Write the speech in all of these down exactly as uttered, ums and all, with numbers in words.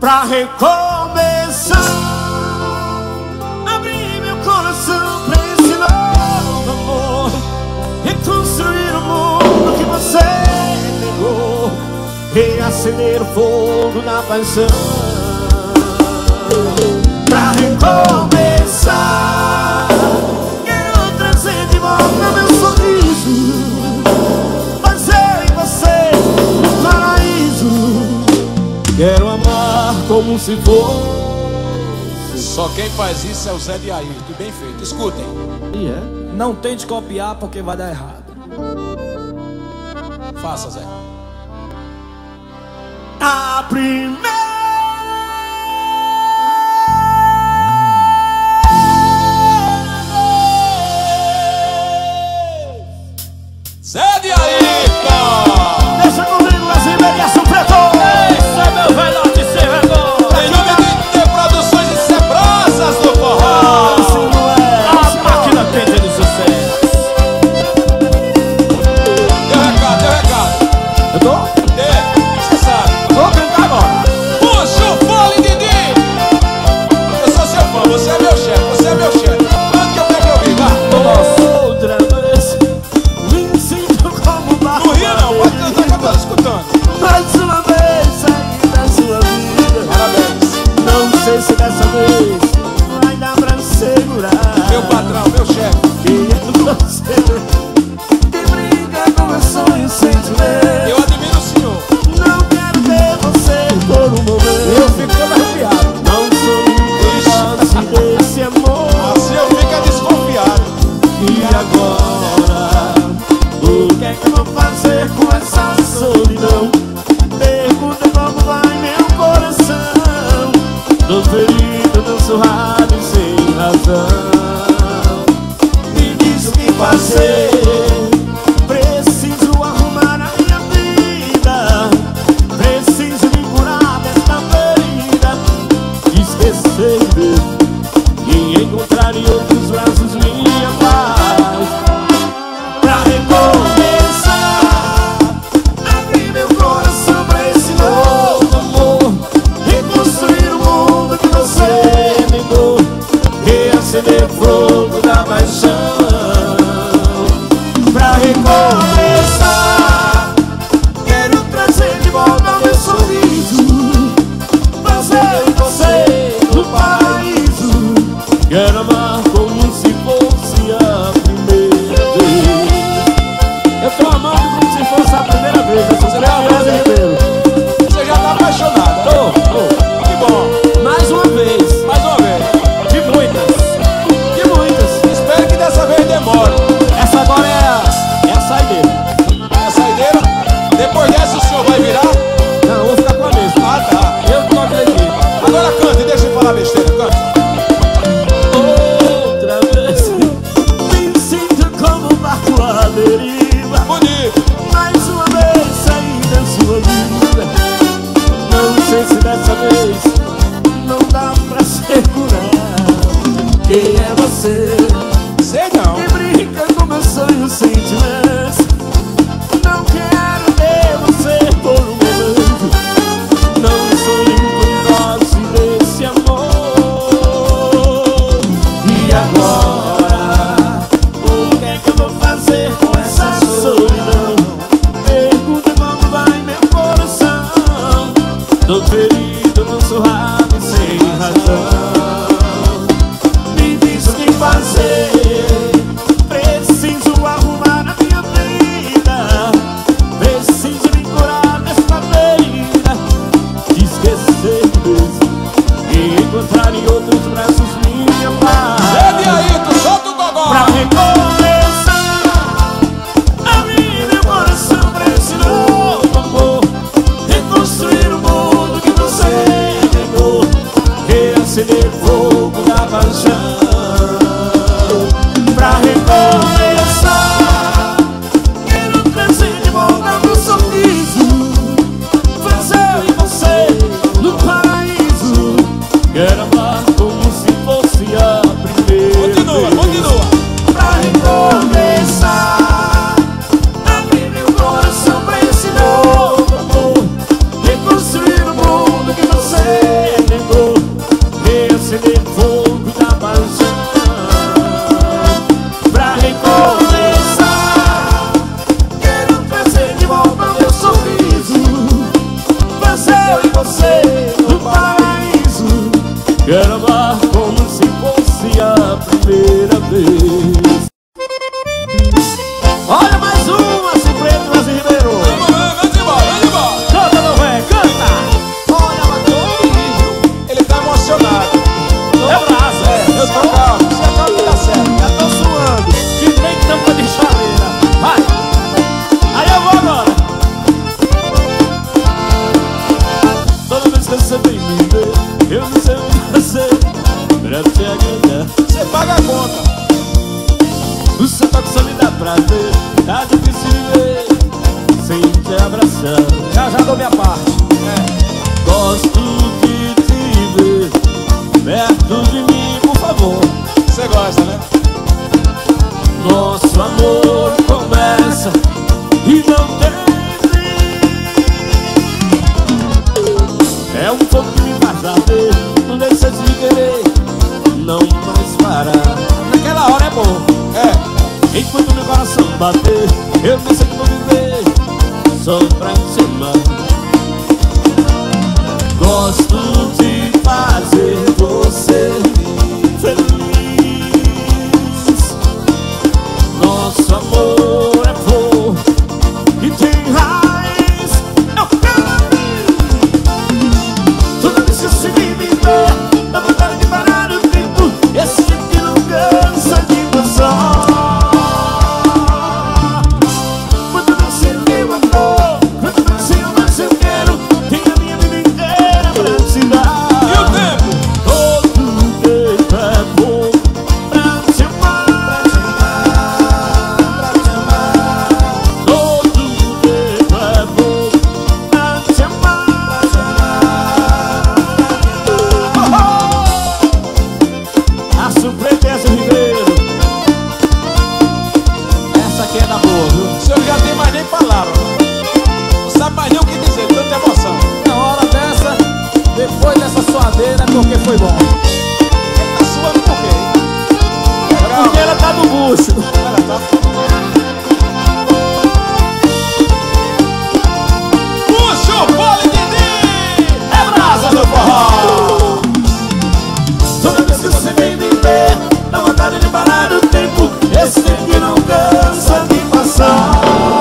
pra recomeçar. Abrir meu coração pra esse novo amor, reconstruir o mundo que você negou, reacender o fogo da paixão. Pra recomeçar, quero trazer de volta meu sorriso, fazer em você um paraíso. Quero amar como se fosse. Só quem faz isso é o Zé de Ayrton. Bem feito, escutem. Yeah. Não tente copiar porque vai dar errado. Faça, Zé. A primeira Zé de Ayrton! deixa comigo as Iberias Preto. Esse é meu velhote sem vergonha. Em nome de T Produções e Cebrasas do Forró. Assim não é. A máquina quente do sucesso. Deu recado, deu recado. Eu tô? É, você sabe. Vou cantar agora. Puxa o fole, Didi! Eu sou seu fã, você é meu chefe, você é meu chefe. Quanto que eu quero ouvir, vai? Outra vez me sinto como um barco. Não ria não, pode cantar que eu tô escutando. Mais uma vez saí da sua vida. Parabéns. Não sei se dessa vez vai dar pra segurar. Meu patrão, meu chefe. Quem é você que brinca com meus sonhos sem te ver? Eu admiro o senhor. Não quero ter você por um momento. Eu fico todo arrepiado. Não sou incapaz desse amor. Assim eu fico desconfiado. E agora, o que é que eu vou fazer com essa solidão? Pergunta como vai meu coração. Tô ferido, tô surrado e sem razão. Me diz o que fazer. Preciso arrumar a minha vida. Preciso me curar desta ferida. Esquecer mesmo e encontrar em outros braços minha paz. Pra recomeçar, abrir meu coração pra esse novo amor, reconstruir o mundo que você negou, reacender o fogo da paixão. Pra recomeçar, quero trazer de volta meu sorriso, fazer em você no paraíso. Quero amar como se fosse a primeira vez. Eu tô amando como se fosse a primeira vez. Eu sou Você Zé tá amando? Ribeiro. Você já tá apaixonado. Tô, tô. Que bom. Mais uma vez. Mais uma vez. De muitas. De muitas. Espero que dessa vez demore. Essa agora é a, é a saideira. É a saideira. Depois dessa o senhor vai virar? Não, eu vou ficar com a mesma. Ah, tá. Eu que toco aqui. Agora cante, deixa eu falar besteira. Cante. Outra vez me sinto como um barco à deriva. Bonito. Mais uma vez saí da sua vida. Não sei se dessa vez não dá pra segurar. Quem é você Sei não. que brinca com meus sonhos sentimentos? Não quero ter você por um momento. Não sou incapaz desse amor. E agora, o que é que eu vou fazer com essa solidão? Pergunta como vai meu coração. Tô ferido, não surrado e sem razão. Me diz o que fazer. Preciso arrumar a minha vida. Preciso me curar desta ferida. Esquecer mesmo e encontrar em outros braços minha paz. Zé de Ayrton, solta o gogó. Pra recomeçar, abrir meu coração pra esse novo amor, reconstruir o mundo que você negou, reacender o fogo da paixão. Pra recomeçar, quero trazer de volta meu sorriso, fazer em você no paraíso. Quero amar como se fosse a primeira Continua, vez. continua. Pra recomeçar, abrir meu coração pra esse novo amor, reconstruir o mundo que você me ver, eu não sei o que fazer pra te agradar. Você paga a conta. O seu toque só me dá prazer, tá difícil viver sem te abraçar. Já já dou minha parte. É. Gosto de te ver perto de mim, por favor. Você gosta, né? Nosso amor começa e não tem fim. É um fogo que me faz arder, não deixa de querer, não mais parar. Naquela hora é bom. É. Enquanto meu coração bater, eu não sei como viver só pra te amar. Gosto de fazer você feliz. Nosso amor é flor que tem raiz. Eu quero toda vez que você vem me ver, dá vontade de parar o tempo. Esse tempo que não cansa de passar. Porque foi bom. Ele tá suando por quê, hein? É porque ela tá no bucho. Ela tá. Puxa o fole, Didi! É brasa do forró. Toda vez que você vem me ver, dá vontade de parar o tempo. Esse tempo que não cansa de passar.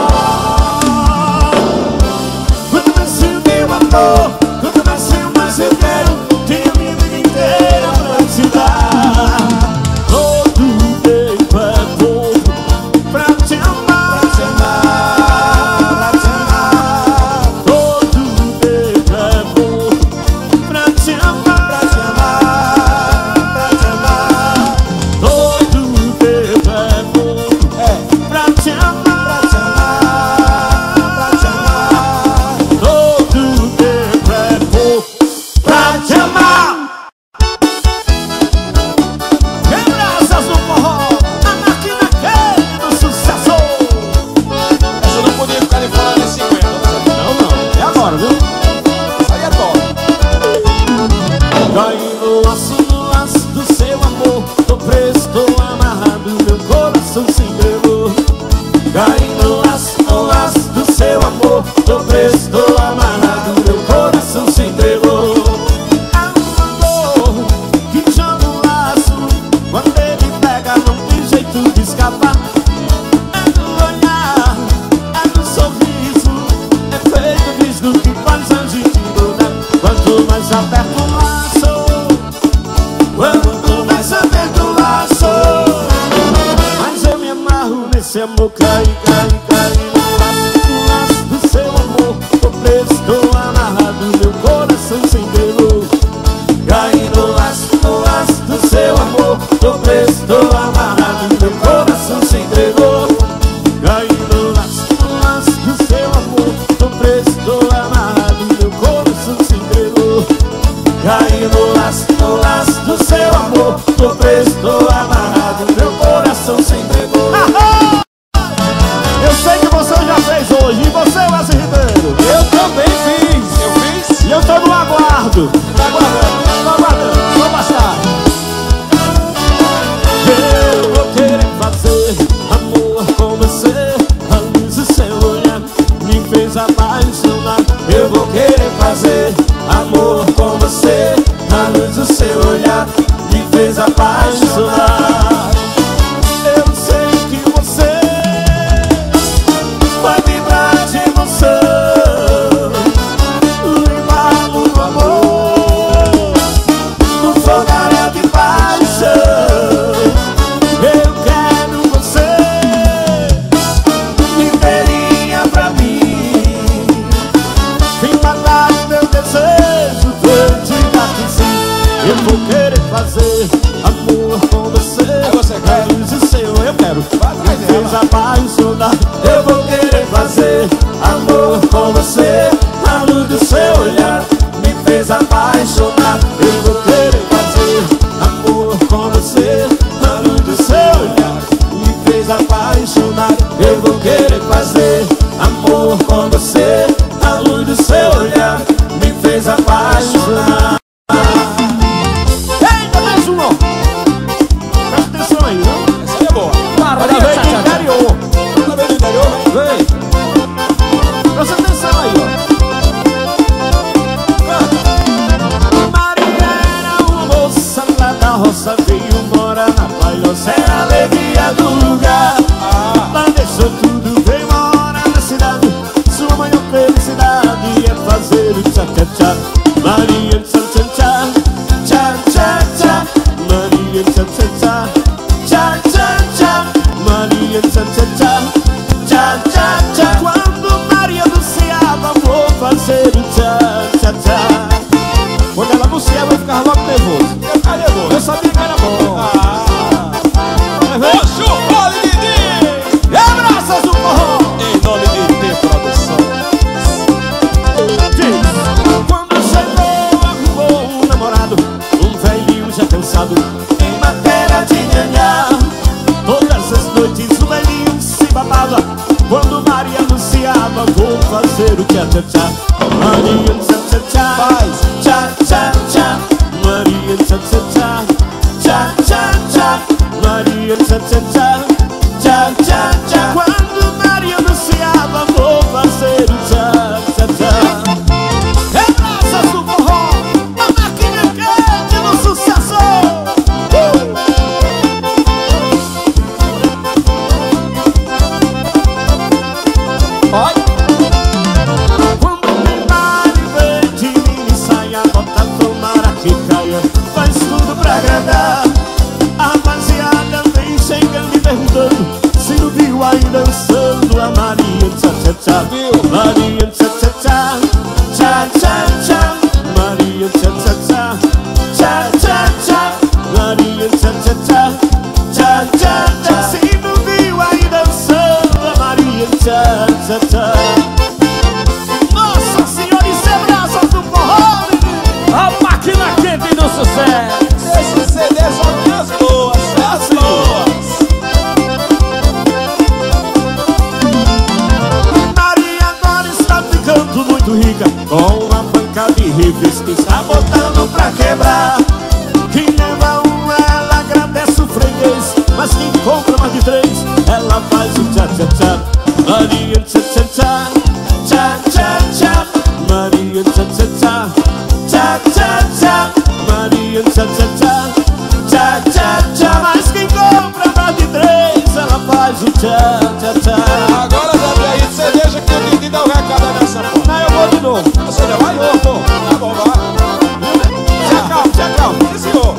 Quando nasce o meu amor, quando nasce o mais eu quero, tenho a minha vida inteira pra te dar. Todo tempo é pouco pra te amar, pra te amar, pra te amar. Todo tempo é pouco pra te amar, pra te amar, pra te amar. Todo tempo é pouco é pra te amar, pra te amar, pra te amar. Todo tempo é pouco pra te amar. Quebraças do forró, a máquina quente do sucesso. Essa eu não podia ficar de fora nesse cinquenta. Não, não, é agora, viu? Isso aí é top. Cai no laço, no laço do seu amor, tô preso, tô amarrado, meu coração se entregou. Cai no laço, no laço do seu amor, tô preso, tô amarrado, meu coração se entregou. É um amor que joga o laço, quando ele pega não tem jeito de escapar. É no olhar, é no sorriso, é feito visgo que faz a gente mudar. Quanto mais aperto o laço, quanto mais aperto o laço, mas eu me amarro nesse amor. Cai, cai, cai no laço, no laço do seu amor, tô preso, tô amarrado, meu coração se entregou. Cai no laço, no laço do seu amor, tô preso, tô amarrado, meu coração se entregou. Cai no laço, no laço do seu amor, tô preso, tô amarrado, meu coração se entregou. Cai no laço, no laço do seu amor, tô preso, tô amarrado, meu coração se entregou. Eu sei que você já fez hoje, e você, Wesley Ribeiro? Eu também fiz. Eu fiz? E eu tô no aguardo. Tá aguardando. Tô aguardando, só bastar. Eu vou querer fazer amor com você, a luz do seu olhar me fez apaixonar. Eu vou querer fazer amor com você, a luz do seu olhar me fez apaixonar. fazer amor com você. Aí você quer? Na luz do seu, eu quero. Vai atrás Me fez dela. apaixonar. Eu vou querer fazer amor com você. Na luz do seu olhar me fez apaixonar. Eu vou querer fazer amor com você. Na luz do seu olhar me fez apaixonar. Eu vou querer fazer amor com você. Na luz do seu olhar me fez apaixonar. Eita, mais um, ó. Presta atenção aí, não? Essa aí é boa. Maria Vem tchá, do tchá, tchá. interior. Toda vez no interior, vem. Vem. Presta atenção aí, ó. Maria era uma moça lá da roça, veio morar na Palhoça, é a alegria do lugar. Ah, Lá deixou tudo, veio morar na cidade. Sua maior felicidade é fazer o tchá tchá tchá. Maria tchá tchá tchá, tchá tchá tchá. Maria tchá tchá tchá, tchá tchá tchá. Maria tchá tchá tchá, tchá tchá tchá. Quando Maria anunciava, vou fazer o tchá tchá tchá. Quando ela anunciava, eu ficava logo nervoso. eu fiquei nervoso. Eu sabia que era bom. Ah, Mas vem. puxa o fole, Didi! E abraços do forró. Em nome de T Produção. Diz. Quando chegou, arrumou um namorado, um velhinho já cansado em matéria de nhanhá. Todas as noites o velhinho se babava quando Maria anunciava, vou fazer o tchá tchá tchá. Maria tchá tchá tchá, Faz. tchá tchá tchá. Maria tchá tchá tchá, tchá tchá tchá. Maria tchá tchá tchá, tchá tchá tchá. Quando Maria anunciava, vou fazer o tchá tchá tchá. É praças do forró, a máquina quente no sucesso. Uh! Olha. Quando tem baile, vem de mini saia, bota tomara que caia, faz tudo pra agradar. A rapaziada vem chegando e perguntando se não viu aí dançando a Maria tchá tchá tchá. Maria tchá tchá tchá, tchá tchá tchá. Maria tchá tchá tchá, tchá tchá tchá. Maria tchá tchá tchá, tchá tchá tchá. Se não viu aí dançando a Maria tchá tchá tchá. Nossa Senhora, isso é braças do forró, menino. A máquina quente do sucesso. Esse C D só tem as boas, só as boas. Maria agora está ficando muito rica, com uma banca de rifles que está botando pra quebrar. Quem leva um, ela agradece o freguês, mas quem compra mais de três, ela faz o tchá tchá tchá. Maria tchá tchá tchá, tchá tchá tchá. Maria tchá tchá tchá, tchá tchá tchá. Maria tchá tchá tchá, tchá tchá tchá. Mas quem compra mais de três, ela faz o tchá tchá tchá. Agora, Zé aí, você deixa que o Didi dá o recado nessa porra. Não, eu vou de novo. Você já vai? Vou, vou. Tá bom, vai. Se acalma, se acalma. Sim, senhor.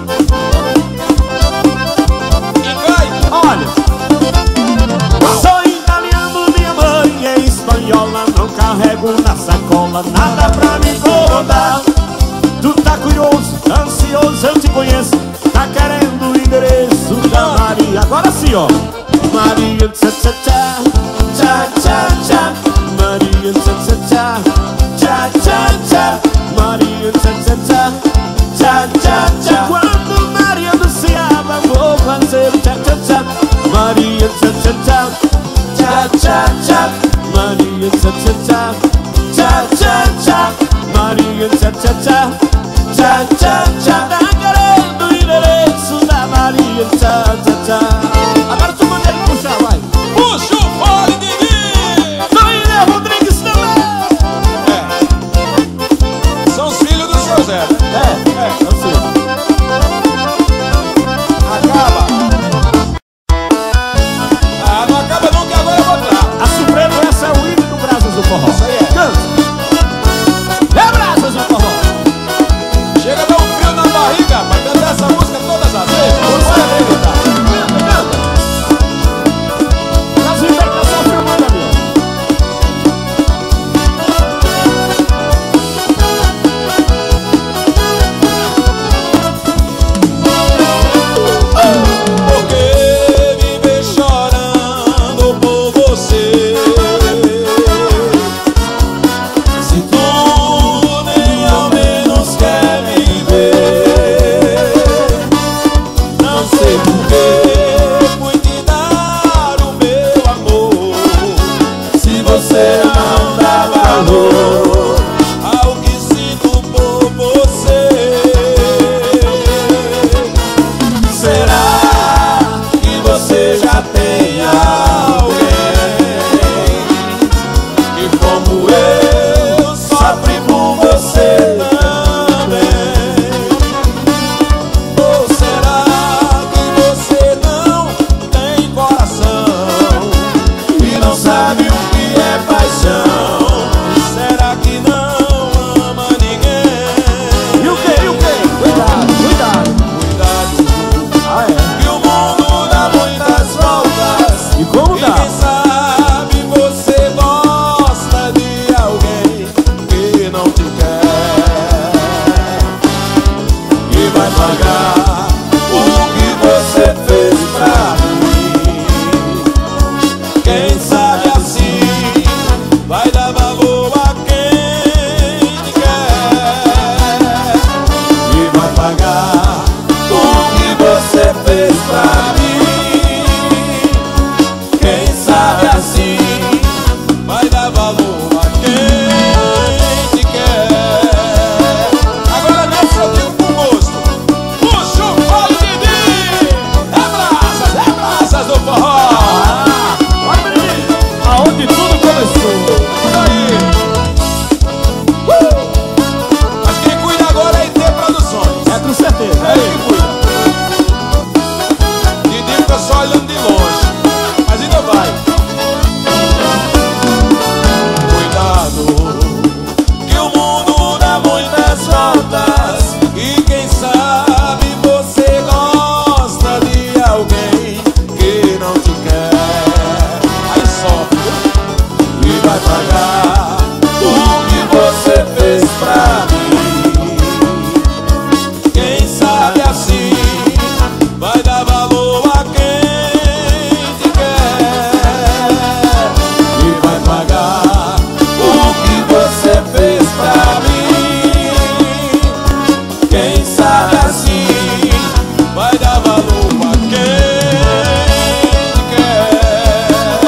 E cai. Olha, sou italiano, minha mãe é espanhola. Não carrego na sacola nada pra me incomodar. Tu tá curioso, ansioso, eu te conheço. Tá querendo o endereço da Maria. Agora sim, ó. Maria tchá tchá tchá, tchá tchá tchá. Maria tchá tchá tchá, tchá tchá tchá. Maria tchá tchá tchá, tchá tchá tchá. Quando Maria anunciava, vou fazer o tchá tchá tchá. Maria tchá tchá tchá, tchá tchá tchá. Maria tchá tchá tchá, tchá tchá tchá. Maria tchá tchá tchá, tchá tchá tchá. Tá querendo o endereço da Maria tchá tchá tchá. Agora tu manda ele puxar, vai. Puxa o fole, Didi! Doília Rodrigues também. É. São os filhos do seu Zé, né? É, é, eu sei. Acaba. Ah, não acaba não, que agora eu vou entrar. A Supremo, essa é o hino do Brasas do Forró. Isso aí é. Canta. É Brasas do Forró. Chega a dar um frio na barriga pra cantar essa música todas as vezes. Você vem cantar. Canta, canta. Brasil vai estar só filmando ali, ó. vai pagar o que você fez pra mim. Quem sabe assim vai dar valor a quem te quer e vai pagar o que você fez pra mim. Quem sabe assim vai dar valor a quem te quer. Agora não, eu digo com gosto. Puxa o fole, Didi. É braças, é braças do forró. Ah, olha, menino, aonde tudo começou. Por aí. Uh! Mas quem cuida agora é I T Produções. É com certeza. É ele que cuida. Didi fica só olhando de longe, mas ainda vai. Cuidado, que o mundo dá muitas voltas. E quem sabe você gosta de alguém que não te quer. Aí sofre e vai pagar o que você fez pra mim. Quem sabe assim vai dar valor a quem te quer e vai pagar o que você fez pra mim. Quem sabe assim vai dar valor a quem te quer.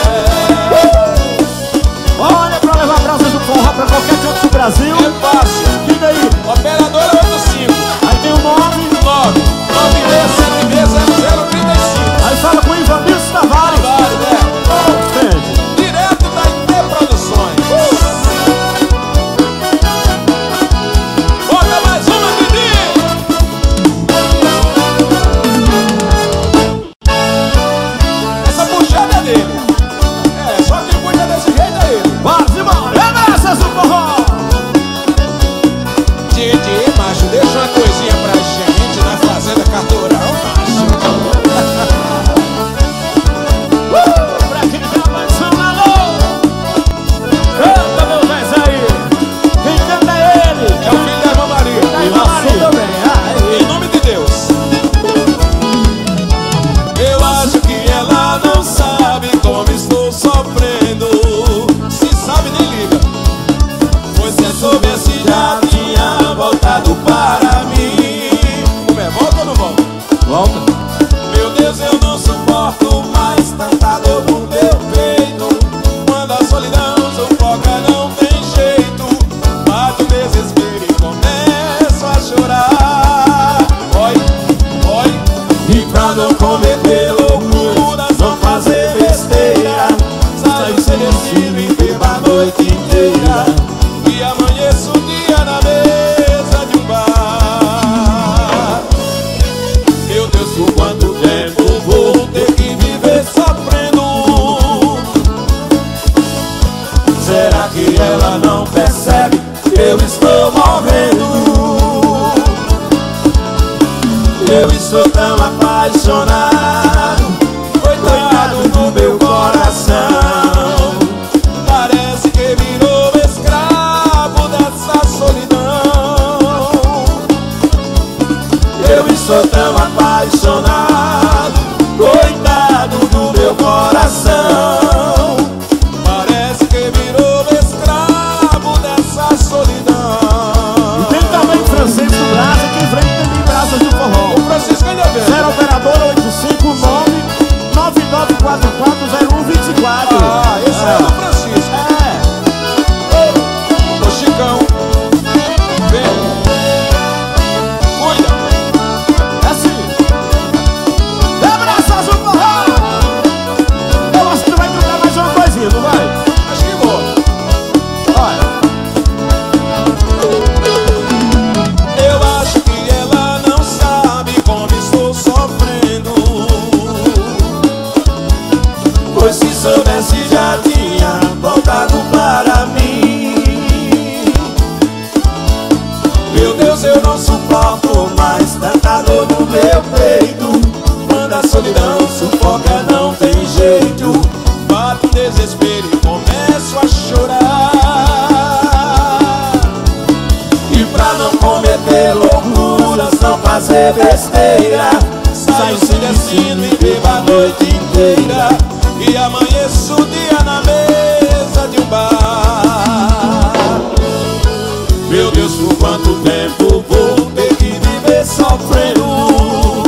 Olha, pra levar brasas do forró pra qualquer canto do Brasil. É fácil. Diga aí. Operadora oito cinco Aí tem o nome. nove nove seis sete seis zero zero três cinco. Aí fala com o Ivanilson Tavares. Vale, né? Ô, gente. Direto da I T Produções. Bota mais uma, Didi! Essa puxada é dele. É, só quem cuida desse jeito é ele. Vamos embora. É brasas do forró. Didi, macho, deixa uma coisinha pra gente na Fazenda Carturão, macho. Uh, pra quem tá avançando, alô. Canta, meu velho aí. Quem canta é ele. É o filho da irmã Maria. Tá embaçado também. Ah, Em nome de Deus. Eu acho que ela não sabe como estou sofrendo. Se sabe, nem liga. Pois se soubesse já tinha voltado para mim. Como é? Volta ou não volta? volta. Meu Deus, eu não suporto mais tanta dor no meu peito. Quando a solidão sufoca não tem jeito. Bate o desespero e começo a chorar. Oi, oi. E pra não cometer loucuras, não fazer besteira, saio sedecido e bebo a noite inteira. E amanheço um dia na mesa de um bar. Meu Deus, por quanto tempo vou ter que viver sofrendo? Será que ela não percebe que eu estou morrendo? Eu estou tão apaixonado, coitado do meu coração. Parece que virou escravo dessa solidão. Eu estou tão apaixonado, coitado do meu coração. Parece que virou escravo dessa solidão. E tem também francês do Brasa, que em frente também brasas do forró. O Francisco ainda vem. Zero operadora oito cinco nove nove nove quatro quatro zero um dois quatro. Ah, esse é, é do Francisco. É. Ô Chicão, vem. Cuida. É assim. É brasas do forró. Eu acho que tu vai trocar mais uma coisinha, não vai? Acho que vou. Olha. Eu acho que ela não sabe como estou sofrendo. Pois se soubesse já tinha voltado para mim. Meu Deus, eu não suporto mais tanta dor no meu peito. Quando a solidão sufoca não tem jeito. Bato um desespero e começo a chorar. E pra não cometer loucuras, não fazer besteira. Saio sem destino e bebo a noite inteira, e amanheço o dia na mesa de um bar. Meu Deus, por quanto tempo vou ter que viver sofrendo?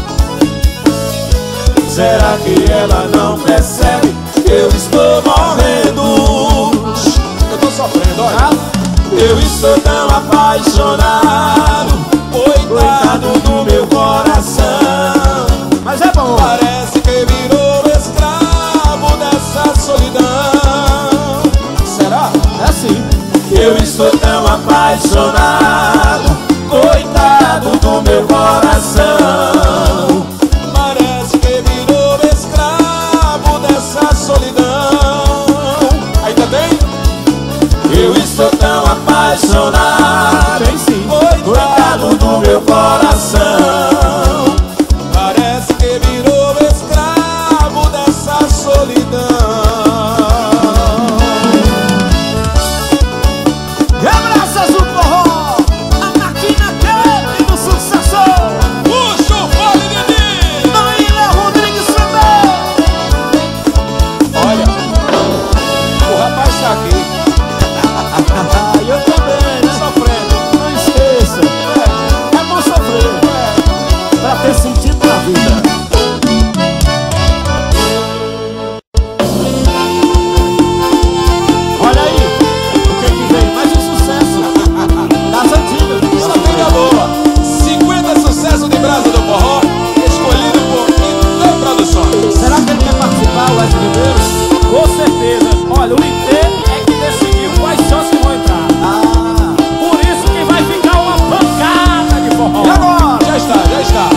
Será que ela não percebe que eu estou morrendo? Eu tô sofrendo, olha. Eu estou tão apaixonado, coitado do meu coração. Mas é bom. Parece que virou escravo dessa solidão. Será? É sim. Eu estou tão apaixonado, coitado do meu coração. Parece que virou escravo dessa solidão. Ainda bem? Eu estou tão apaixonado, Tem sim. coitado do meu coração. Parece que virou escravo dessa solidão. Abraças do forró, a máquina quente do sucesso. Puxa o fone de mim! Maíra Rodrigues também. Olha, o rapaz tá aqui Ah, eu também, né? sofrendo. Não esqueça, é bom sofrer pra ter sentido na vida. Olha aí, o que que vem? Mais um sucesso das antigas. Só tem a boa. cinquenta sucessos de Brasa do Forró, escolhido por Ité Produções. Será que ele quer participar, Wesley Ribeiro? Com certeza. Olha, o I T é que decidiu quais sons que vão entrar. Ah, Por isso que vai ficar uma pancada de forró. e agora? Já está, já está.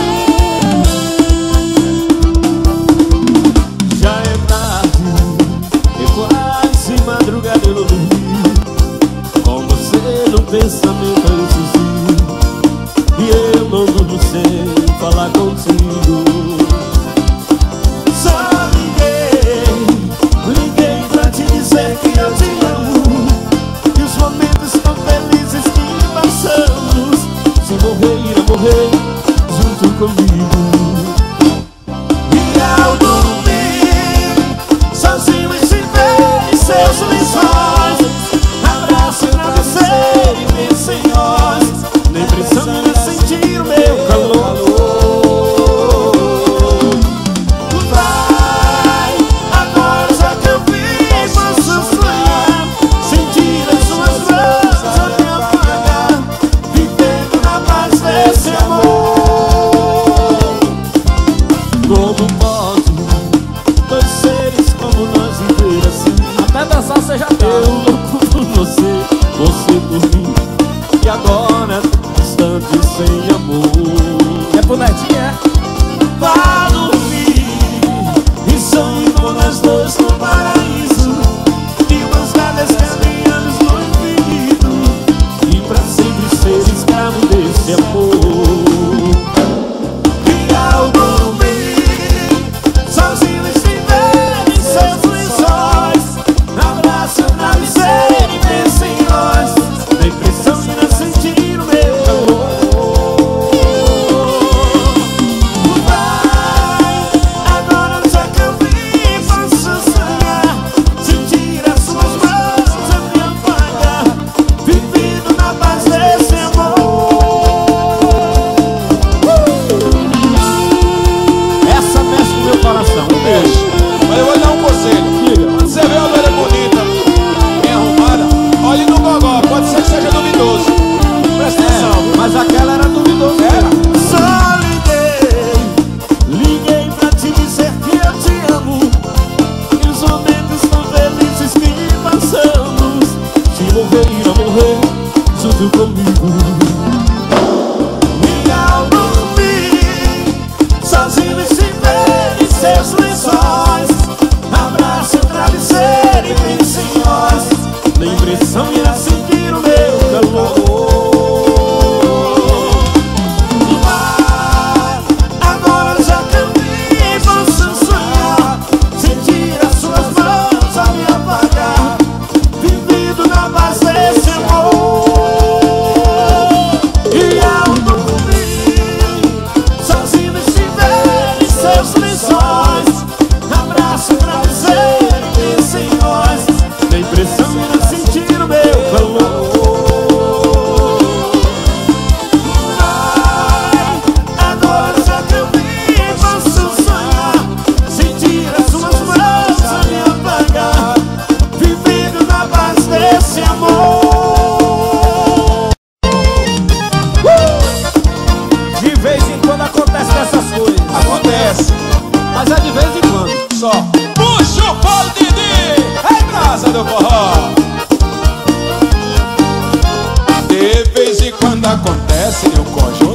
Já é tarde, é quase madrugada, eu não dormi. Com você no pensamento eu sozinho, e eu não durmo sem falar contigo. Só liguei, liguei pra te dizer que eu te amo, e os momentos tão felizes que passamos, se morrer, irá morrer junto comigo. E ao dormir, sozinho e sem ver em seus lençóis, abraço o travesseiro e penso em nós, nem precisamos sentir o meu calor. Vai, agora já que eu vi, posso sonhar, sentir as suas mãos a me apagar, vivendo na paz desse amor. Como pode dois seres como nós viver assim? Até dançar você já tá. Eu louco por você, você por mim, e agora distante sem amor. É pro Netinho, é? Vá dormir e sonhe com nós dois no paraíso, e buscar caminhamos no infinito, e pra sempre ser escravo desse amor. E ao dormir, sozinho e sem ver em seus lençóis, abraço o travesseiro e pensa em nós, nem precisa sentir o meu calor. Vai, agora já que eu vi, posso sonhar, sentir as suas mãos a me apagar, vivendo na paz desse amor.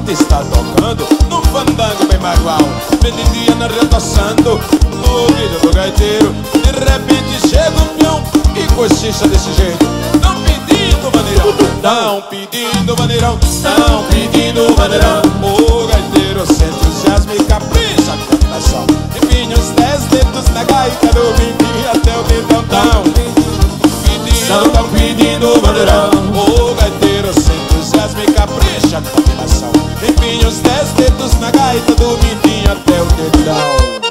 Banda está tocando num fandango bem bagual. Menindinha na redaçando no ouvido do gaiteiro. De repente chega um peão e cochicha desse jeito. Tão pedindo maneirão, tão pedindo maneirão, tão pedindo maneirão. O gaiteiro se entusiasma e capricha com a canção. Empinha os dez dedos na gaita do mindinho até o dedão. Tão pedindo, tão pedindo maneirão. O gaiteiro se entusiasma e capricha com a canção. Empinha os dez dedos na gaita do mindinho até o dedão.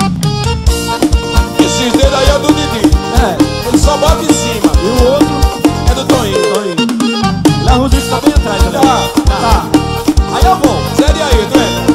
Esses dedos aí é do Didi. É. Ele só bota em cima. E o outro É do Toninho. Toninho. Léo Rodrigues tá bem atrás, né? Tá. Tá. Aí eu vou. Sério aí, né?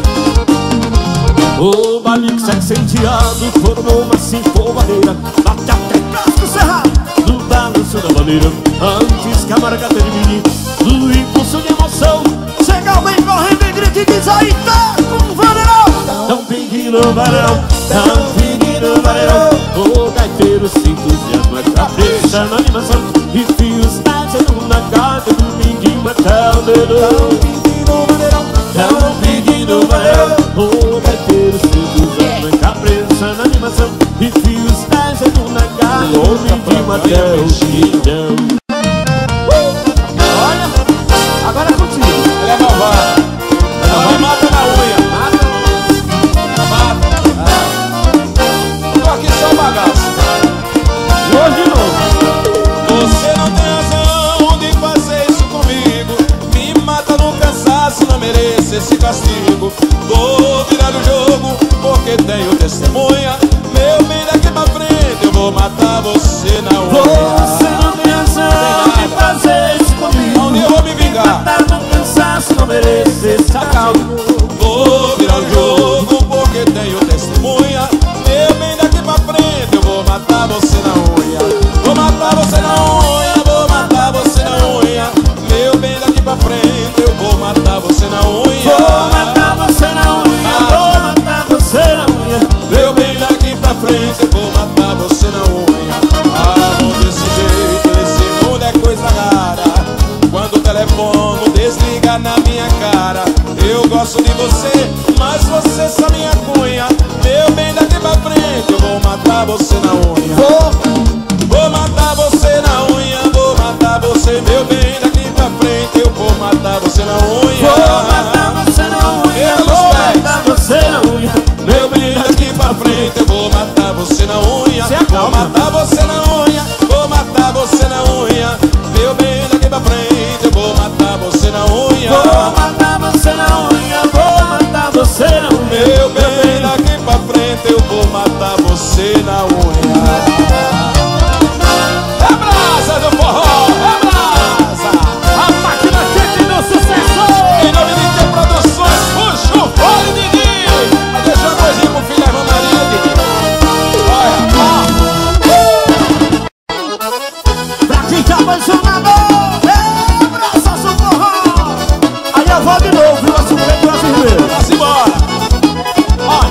O baile sexenteado formou uma sinfomaneira. Bate até casco cerrado do balanço da maneira. Antes que a marca termine, do impulso de emoção, chega alguém correndo e grita e diz: aí tá com o vaneirão. Tão pedindo o vaneirão, tão pedindo o vaneirão. O gaiteiro se entusiasma, capricha na animação. E fios nascendo na gaita do mindinho até o dedão. Tão pedindo o vaneirão. O gaiteiro se entusiasma, capricha na animação. E fios nascendo na gaita do mindinho até o dedão. Olha, agora é contigo. Ele é malvado. Ele mata na unha. Mata. Tô aqui só bagaço. E hoje de novo. Você não tem razão de fazer isso comigo. Me mata no cansaço, não mereço esse castigo. Vou virar o jogo porque tenho testemunha. Meu bem, daqui pra frente eu vou matar você na unha. Você não tem razão de fazer isso comigo. Onde eu vou me vingar? Matar no cansaço, não merece esse castigo. Vou virar o jogo porque tenho testemunha. Meu bem, daqui pra frente eu vou matar você na unha. Vou matar você na unha, vou matar você na unha. Meu bem, daqui pra frente eu vou matar você na unha. Vou matar você na unha, vou matar você na unha. Meu bem, daqui pra frente eu vou matar você na unha. Ah, não, desse jeito, esse mundo é coisa rara. Quando o telefone desliga na minha cara, eu gosto de você, mas você só minha cunha. Meu bem, daqui pra frente eu vou matar você na unha. Vou, vou matar você na unha, vou matar você. Meu bem, daqui pra frente eu vou matar você na unha. Vou matar você na unha, vou matar você na unha. Meu bem, daqui pra frente eu vou matar você na unha. Vou matar você na unha, vou matar você na unha. Meu bem, daqui pra frente eu vou matar você na unha. Vou matar você na unha, vou matar você na unha. Meu bem, daqui pra frente eu vou matar você na unha. É brasa do forró, é brasa. A máquina quente do sucesso. Em nome de T Produções, puxa o fole, Didi. Vai deixando hoje pro filho da irmã Maria, Didi. Olha, ó. Pra quem tá apaixonado, é brasa do forró. Aí eu vou de novo, viu? A surpresa brasileira. Vamos embora. Olha.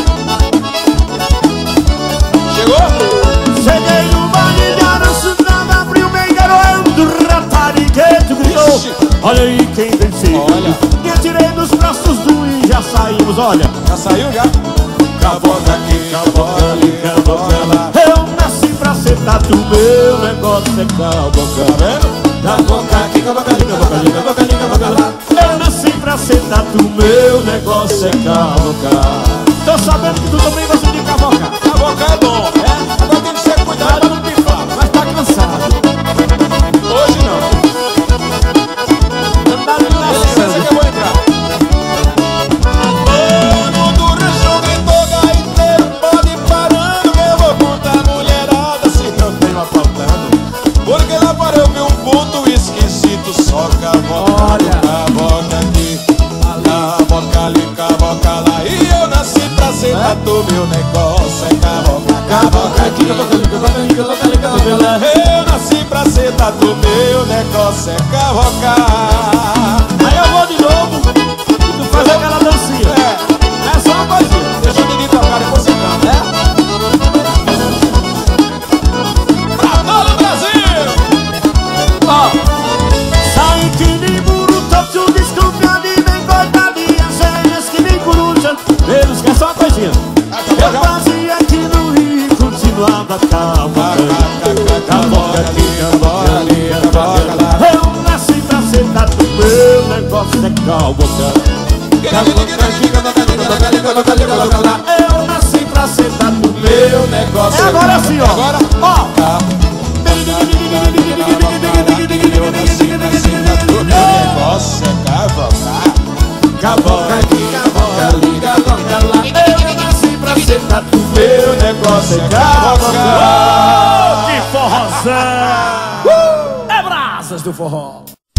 Chegou? Cheguei no baile de Aranço, nada abriu bem garoando, raparigueto gritou. Ixi. Olha aí quem venceu. Olha. Me atirei nos braços do e já saímos, olha. Já saiu já? Cavoca aqui, cavoca ali, cavoca lá. Eu nasci pra ser tatu, meu negócio é cavoca. Tá vendo? Cavoca aqui, cavoca ali, cavoca ali, cavoca ali, cavoca lá. Eu nasci pra ser tatu, meu negócio é cavoca. Tô sabendo que tu também gosta de cavoca. Cavoca é bom, é? Agora tem que ser cuidado pra não pifar. Mas tá cansado. Hoje não. Não dá nem Dá licença que eu vou entrar. Dono do rancho gritou, gaiteiro, pode ir parando que eu vou contar mulherada se não tem uma faltando. Porque lá para eu vi um puto esquisito, só cavoca. Olha. Cavoca aqui, cavoca ali, cavoca lá. E eu nasci pra ser tatu, meu negócio é cavoca. Cavoca aqui, cavoca ali, cavoca ali, cavoca ali, cavoca lá. Eu nasci pra ser tatu, meu negócio é cavocar. Aí eu vou de novo e tu faz aquela dancinha. É, É só uma coisinha. deixa o Didi tocar e você canta, né? Pra todo o Brasil! Ó, sai que nem muro, tô te desconfiado e bem cortado. Eu nasci pra sentar no Meu negócio É agora sim, ó. Agora, ó. Eu nasci pra sentar no meu negócio é cavalgar. Cavalga aqui, cavalga ali, cavalga lá. Eu nasci pra sentar no Meu negócio é cavalgar. Que forrozão! É brasas do forró.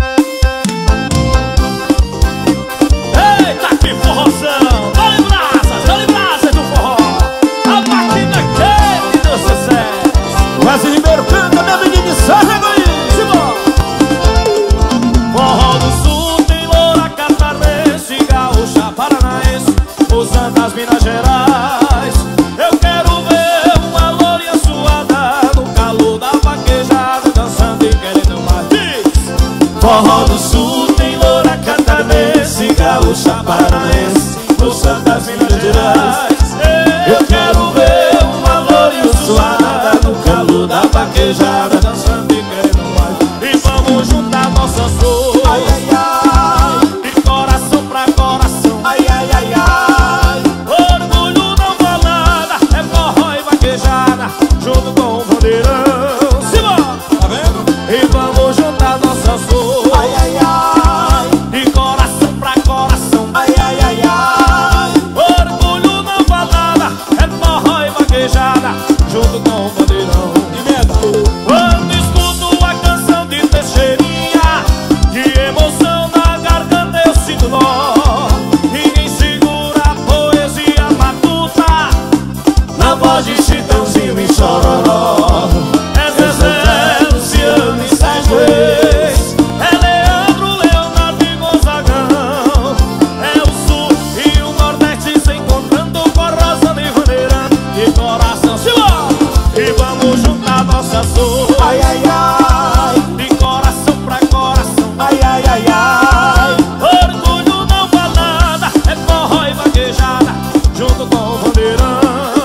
Eita, que forrozão! Dá-lhe brasas, dá-lhe brasas do forró. A máquina quente do sucesso. Wesley Ribeiro canta, minha menina, Sérgio Egoísta. Simbora! Forró do Sul tem loura catarense, gaúcha paranaense, usando as Minas Gerais. Eu quero ver uma lourinha suada no calor da vaquejada, dançando e querendo mais. Diz! Forró do Sul tem loura catarense, gaúcha paranaense, usando as Minas Gerais. Eu quero ver uma lourinha suada no calor da vaquejada, dançando e querendo mais. E vamos juntar nossas forças, Ai, ai, ai, de coração pra coração. ai, ai, ai, ai. Orgulho não vale nada, é forró e vaquejada, junto com o bandeirão. Simbora! Tá vendo? E vamos juntar nossas forças, Ai, ai, ai, de coração pra coração. ai, ai, ai, ai. Orgulho não vale nada, é forró e vaquejada, junto com o bandeirão. Emenda. Quando escuto a canção de Teixeirinha, de emoção na garganta eu sinto nó. Ninguém segura a poesia matuta Na voz de Chitãozinho e Chororó. É Zezé, Luciano e Sérgio Reis, é Leandro, Leonardo e Gonzagão. É o Sul e o Nordeste se encontrando, forrozando e vaneirando, de coração se lá. E vamos juntar nossas forças, Ai, ai, ai, de coração pra coração. ai, ai, ai, ai. Orgulho não vale nada, é forró e vaquejada, junto com o bandeirão.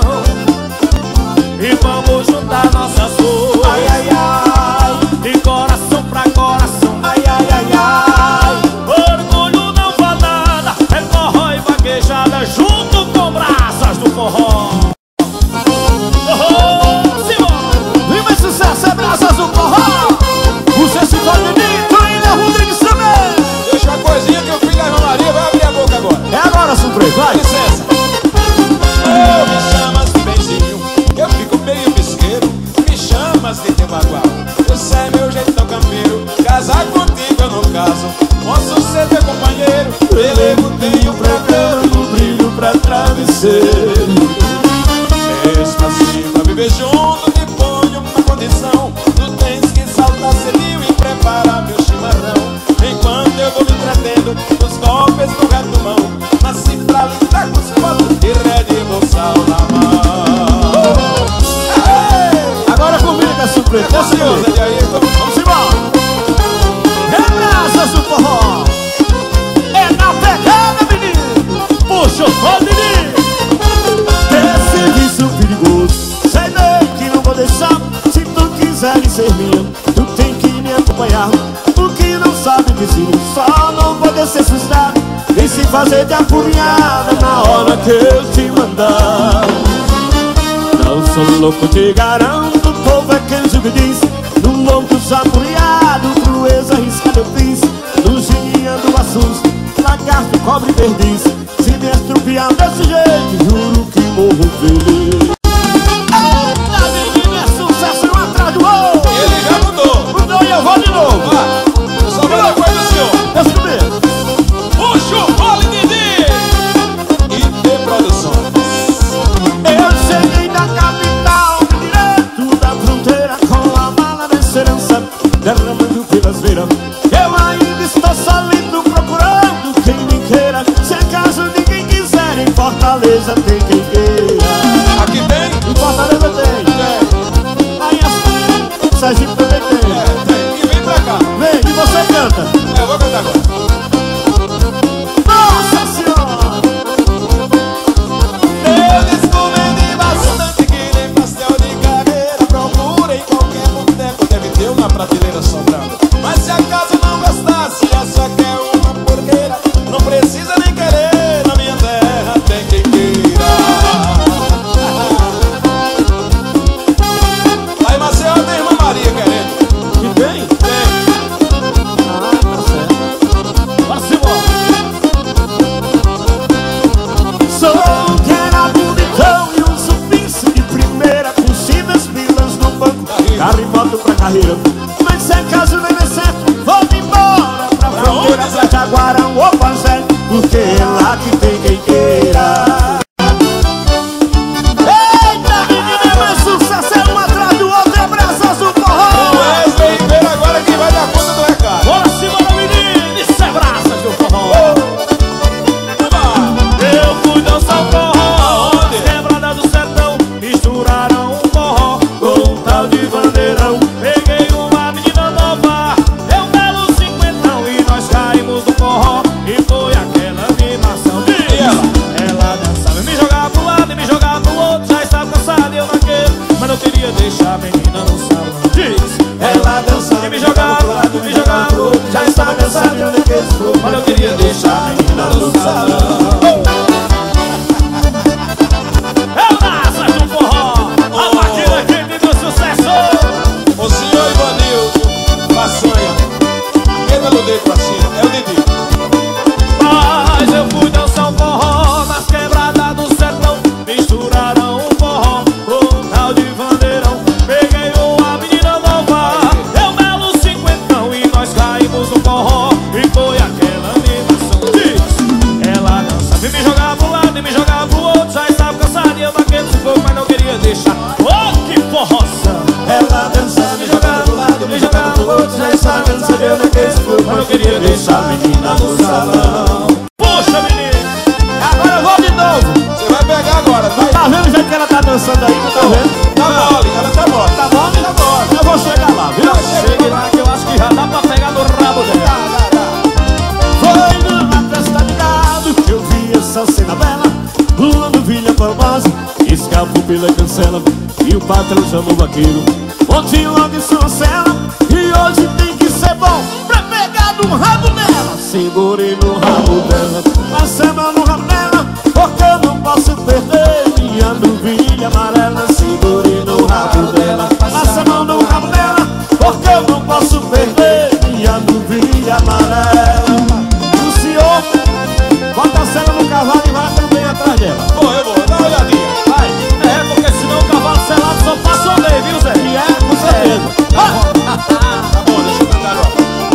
E vamos juntar nossas forças, Ai, ai, ai, de coração pra coração. ai, ai, ai, ai. Orgulho não vale nada, é forró e vaquejada, junto com brasas do forró. Oh, Simão! Viva esse sucesso, é Brasas do Forró. Você se faz bonito, Ilha Rodrigues também. Deixa uma coisinha que o filho da Irmã Maria vai abrir a boca agora. É agora, Supremo, vai. Licença. Oh, me chamas de benzinho, eu fico meio bisqueiro. Me chamas de teu bagual, você é meu jeitão campeiro. Casar contigo eu não caso, posso ser teu companheiro. Relevo tenho pra cama, brilho pra travesseiro. Despacito, a viver junto, te ponho na condição. Tu tens que saltar selinho e preparar meu chimarrão. Enquanto eu vou me entretendo nos golpes do reto mão. Nasci pra lidar com os potes e ré de bolsal na mão. Ei! Agora comigo, Supremo, Meu posso Deus, ir? é aí, vamos Vamos embora. É Brasas do Forró. É na pegada, menino. Puxa o fone, menino! É serviço perigoso, sei bem que não vou deixar. Se tu quiseres ser minha, tu tem que me acompanhar. O que não sabe dizer, só não poder se assustar e se fazer de apurrinhada na hora que eu te mandar. Não sou louco, te garanto, o povo é quem julga e diz. No louco sapuriado, crueza arriscada eu fiz. No giniando assusto, lagarto, cobre e perdiz. Se me estrupiar desse jeito, juro que morro feliz. Eita, menino, é sucesso um atrás do outro. Ele já mudou. Mudou e eu vou de novo. Ah, eu só vou depois do senhor. Deixa comigo. Puxa o fole, Didi. E tem produção. Eu cheguei da capital, direto da fronteira, com a mala de esperança, derramando pelas beiras. Eu ainda estou solido procurando quem me queira. Se acaso ninguém quiser, em Fortaleza tem quem queira. Aqui tem? Em Fortaleza tem. Tem. Aí assim, Sergipe também tem. É, tem. E vem pra cá. Vem, e você canta. É, eu vou cantar agora. Nossa Senhora! Eu descobri bastante que nem pastel de caveira. Procura em qualquer boteco, deve ter uma prateleira sobrando. Mas se acaso não gostasse, essa que é uma porqueira. Não precisa nem querer. porque é lá que tem quem queira. Eita, menina, é mais sucesso, é um atrás do outro, abraços do forró. O Wesley Ribeiro agora quem vai dar conta do recado. Bora cima, menino, isso é braças do forró. Eu fui dançar um forró, as quebradas do sertão misturaram um forró com um tal de bandeirão. Peguei uma menina nova, deu um belo cinquentão e nós caímos no forró e foi aquela animação. E ela? Ela dançava e me jogava pro lado e me jogava pro outro. Já estava cansada e eu naquele, mas não queria deixar a menina no salão. Diz, Ela dançava e me jogava pro lado e me jogava pro outro. Já estava cansada e eu naquele, mas não queria deixar a menina no salão. É o Braças do forró, a partir daqui do sucesso. O senhor Ivanildo Façanha, quem dá o dedo pra cima? É o Didi. Mas eu fui dançar um forró nas quebradas do sertão. Misturaram um forró com um tal de bandeirão. Peguei uma menina nova, deu um belo cinquentão e nós caímos no forró e foi aquela animação. Diz, ela dançava e me jogava pro lado e me jogava pro outro. Já estava cansada e eu naquele sufoco, mas não queria deixar. Oh, que forroção! Ela dançava, me jogava pro lado, me jogava pro outro. Já estava cansada, eu naquele sufoco, mas não queria deixar a menina no salão. Puxa, menino! Agora eu vou de novo. Você vai pegar agora, vai. Tá vendo o jeito que ela tá dançando aí? Tá vendo? Tá mole, ela tá mole. Tá bom? Tá bom. Eu vou chegar lá, viu? Chegue lá que eu acho que já dá pra pegar no rabo dela. Foi numa festa de gado que eu vi essa cena bela. Uma novilha famosa escapou pela cancela e o patrão chamou o vaqueiro. Ontem logo em sua cela e hoje tem que ser bom pra pegar no rabo dela. Segurei no rabo dela, passei a mão no rabo dela, porque eu não posso perder minha novilha amarela. Segurei no rabo dela, passei a mão no rabo dela, porque eu não posso perder minha novilha amarela. O senhor bota a cela no cavalo e vai também atrás dela. Bom, eu vou, dá uma olhadinha. Vai, é porque senão o cavalo selado só passa o meio, viu, Zé? E é, com certeza. Tá bom, deixa eu cantar agora.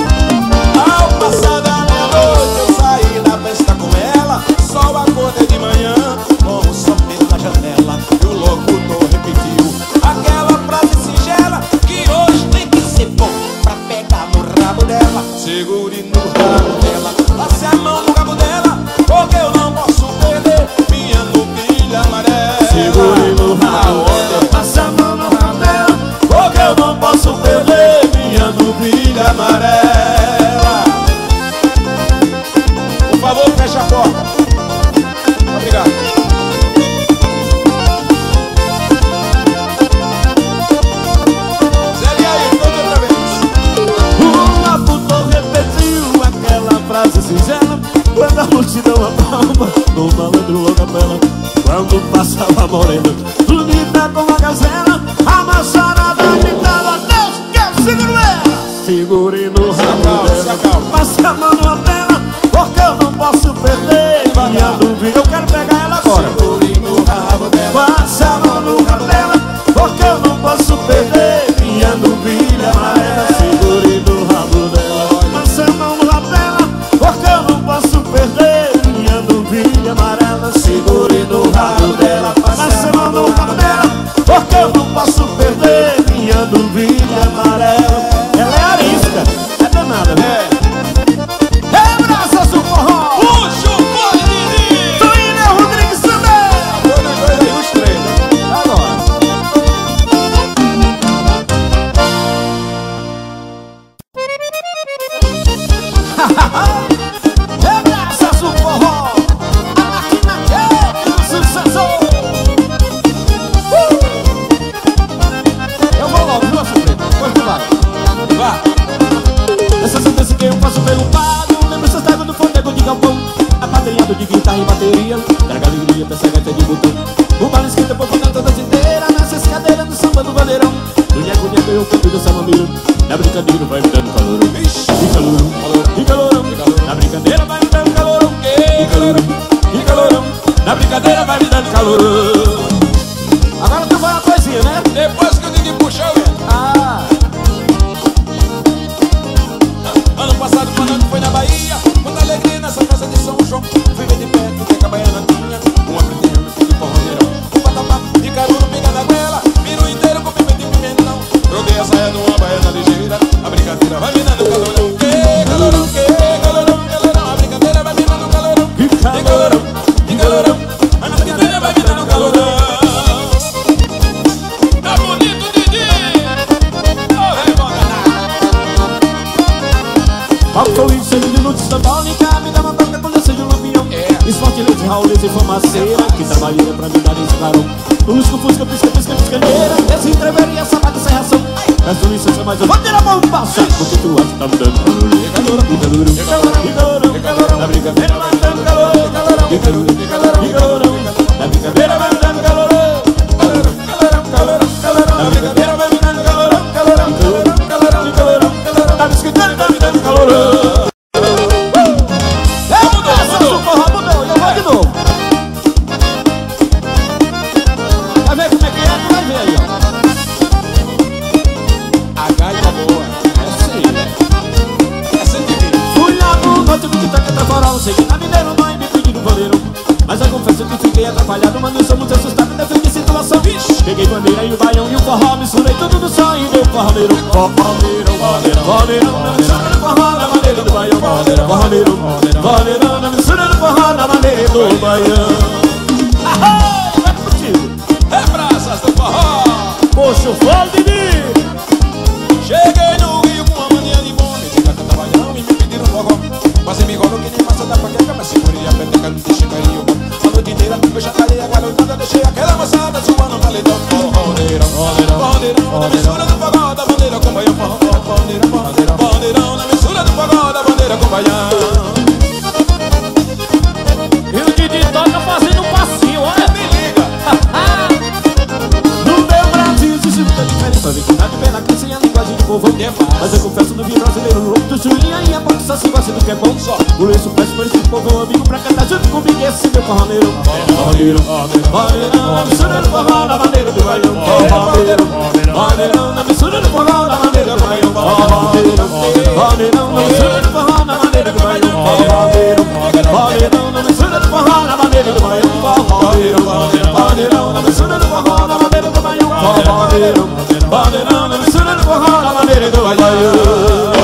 Ao passar da meia-noite eu saí da festa com ela. Só acordei de manhã com o sopro na janela. E o locutor repetiu aquela frase singela que hoje tem que ser bom pra pegar no rabo dela. Segure no rabo dela, passe a mão no rabo dela, porque eu não posso perder minha novilha amarela. Segure no rabo dela, passa a mão no rabo dela, porque eu não posso perder minha novilha amarela. Por favor, feche a porta. Obrigado. Zé, e aí, toda outra vez. O locutor repetiu aquela frase singela quando a multidão apalma no malandro louca pela. Quando passava a morena, bonita como a gazela, a macharada gritava: Deus, que eu seguro ela. Segure no rabo dela, passe a mão na tela, porque eu não posso perder minha novilha. Eu quero pegar ela agora. Segure no rabo dela, passe a mão no rabo dela, porque eu não posso perder minha novilha amarela. Segure no rabo dela, passe a mão no rabo dela, porque eu não posso perder minha novilha amarela. Segure no rabo dela, passe a mão no rabo dela, porque eu não posso perder minha novilha amarela. Ela é arisca, é danada, né? É braças do forró. Puxa o fone, Didi! Tuína Rodrigues também. Dois, dois aí, os três, né? Agora. É braças do forró. A máquina que é sucesso. Uh! Eu vou logo, viu, Sofrendo? Depois tu vai. Vá. Essa sentença que eu faço pelo pago, lembra essas tábuas do fônego de galpão, apadrinhado de guitarra e bateria, traga alegria pra essa gaita de botão. O baile esquenta por conta toda inteira, nessa escadeira do samba do bandeirão. Do nheco, nheco eu canto do samba-miro, na brincadeira vai me dando calorão. E calorão, e calorão, na brincadeira vai me dando calorão. E calorão, e calorão, na brincadeira vai me dando calorão. Agora tu vai uma coisinha, né? Depois que eu digo puxar, eu entro. Ah, Ano passado, quando foi na Bahia, muita alegria nessa festa de São João. gentileza, Raulês e Fumaceira, que trabalharia pra me dar esse carão. Fusca, fusca, pisca, pisca, piscaneira, esse entreveria, sapato sem ração. Peço licença, mas eu vou ter a mão passar, porque tu acha que tá me dando calor. E calor, e calor, e calor, e calor, na brincadeira vai me dando calor. E calor, e calor, e calor, na brincadeira vai me dando calor. Calor, calor, calor, calor, na brincadeira vai me dando calor. Calor, calor, calor, calor, calor, na brincadeira vai me dando calor. Cheguei na mineiro, não me pedindo bandeiro, mas eu confesso que fiquei atrapalhado, mas não sou muito assustado dessa de situação. Peguei bandeira e o baião e o forró, misturei tudo no som e deu forroneiro. Forroneiro, forroneiro, forroneiro, na mistura do forró na maneira do baião. Forroneiro, forroneiro, na mistura do forró na maneira do baião. Ahoi, vai contigo. É braças do forró. Poxa, o fole de mim. Cheguei no Rio com uma mania de bom, me diga que eu trabalhão e me pediram forró. Mas me enrolou que nem massa da panqueca, mas segurei a peteca, não deixei cair o mano. A noite inteira eu já calei a garotada, deixei aquela moçada suando paletão. Forroneirão, forroneirão, na mistura do forró da bandeira com baião. Forroneirão, forroneirão, forroneirão, na mistura do forró da bandeira com baião. E o Didi toca fazendo um passinho, olha. Me liga. No meu Brasil existe muita diferença, vem que dá de pena que sem a linguagem de povo. Mas eu confesso no vinho brasileiro, no louco do chulinha e a boca só se gosta do que é bom. O lenço péssimo, esse povo é um amigo pra cantar junto comigo esse meu forroneiro. Forroneiro, forroneirão, na mistura do forró na maneira do baião. Forroneiro, forroneirão, na mistura do forró na maneira do baião. Forroneiro, forroneirão, na mistura do forró na maneira do baião. Forroneiro, forroneirão, na mistura do forró na maneira do baião. Forroneiro, forroneirão, na mistura do forró na maneira do baião. Forroneiro, forroneirão, na mistura do forró na maneira do baião.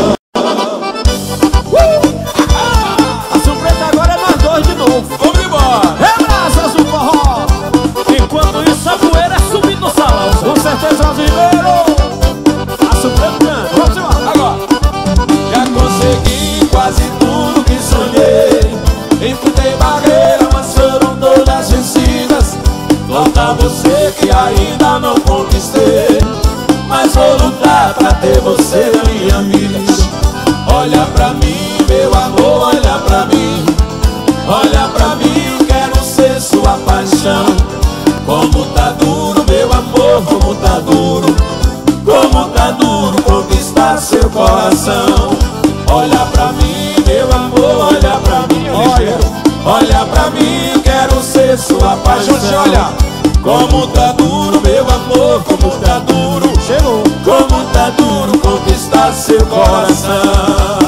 Vamos embora! Rebraças do forró! Enquanto isso a poeira é subindo no salão. Com certeza brasileiro! A Suprema, vamos embora! Agora! Já consegui quase tudo que sonhei. Enfrentei barreira, mas foram todas vencidas. Falta você que ainda não conquistei, mas vou lutar pra ter você, minha amiga. Olha pra mim, meu amor, olha pra mim. Olha pra mim, quero ser sua paixão. Como tá duro, meu amor, como tá duro. Como tá duro conquistar seu coração. Olha pra mim, meu amor, olha pra mim, olha. Olha pra mim, quero ser sua paixão. Olha, como tá duro, meu amor, como tá duro. Chegou! Como tá duro conquistar seu coração.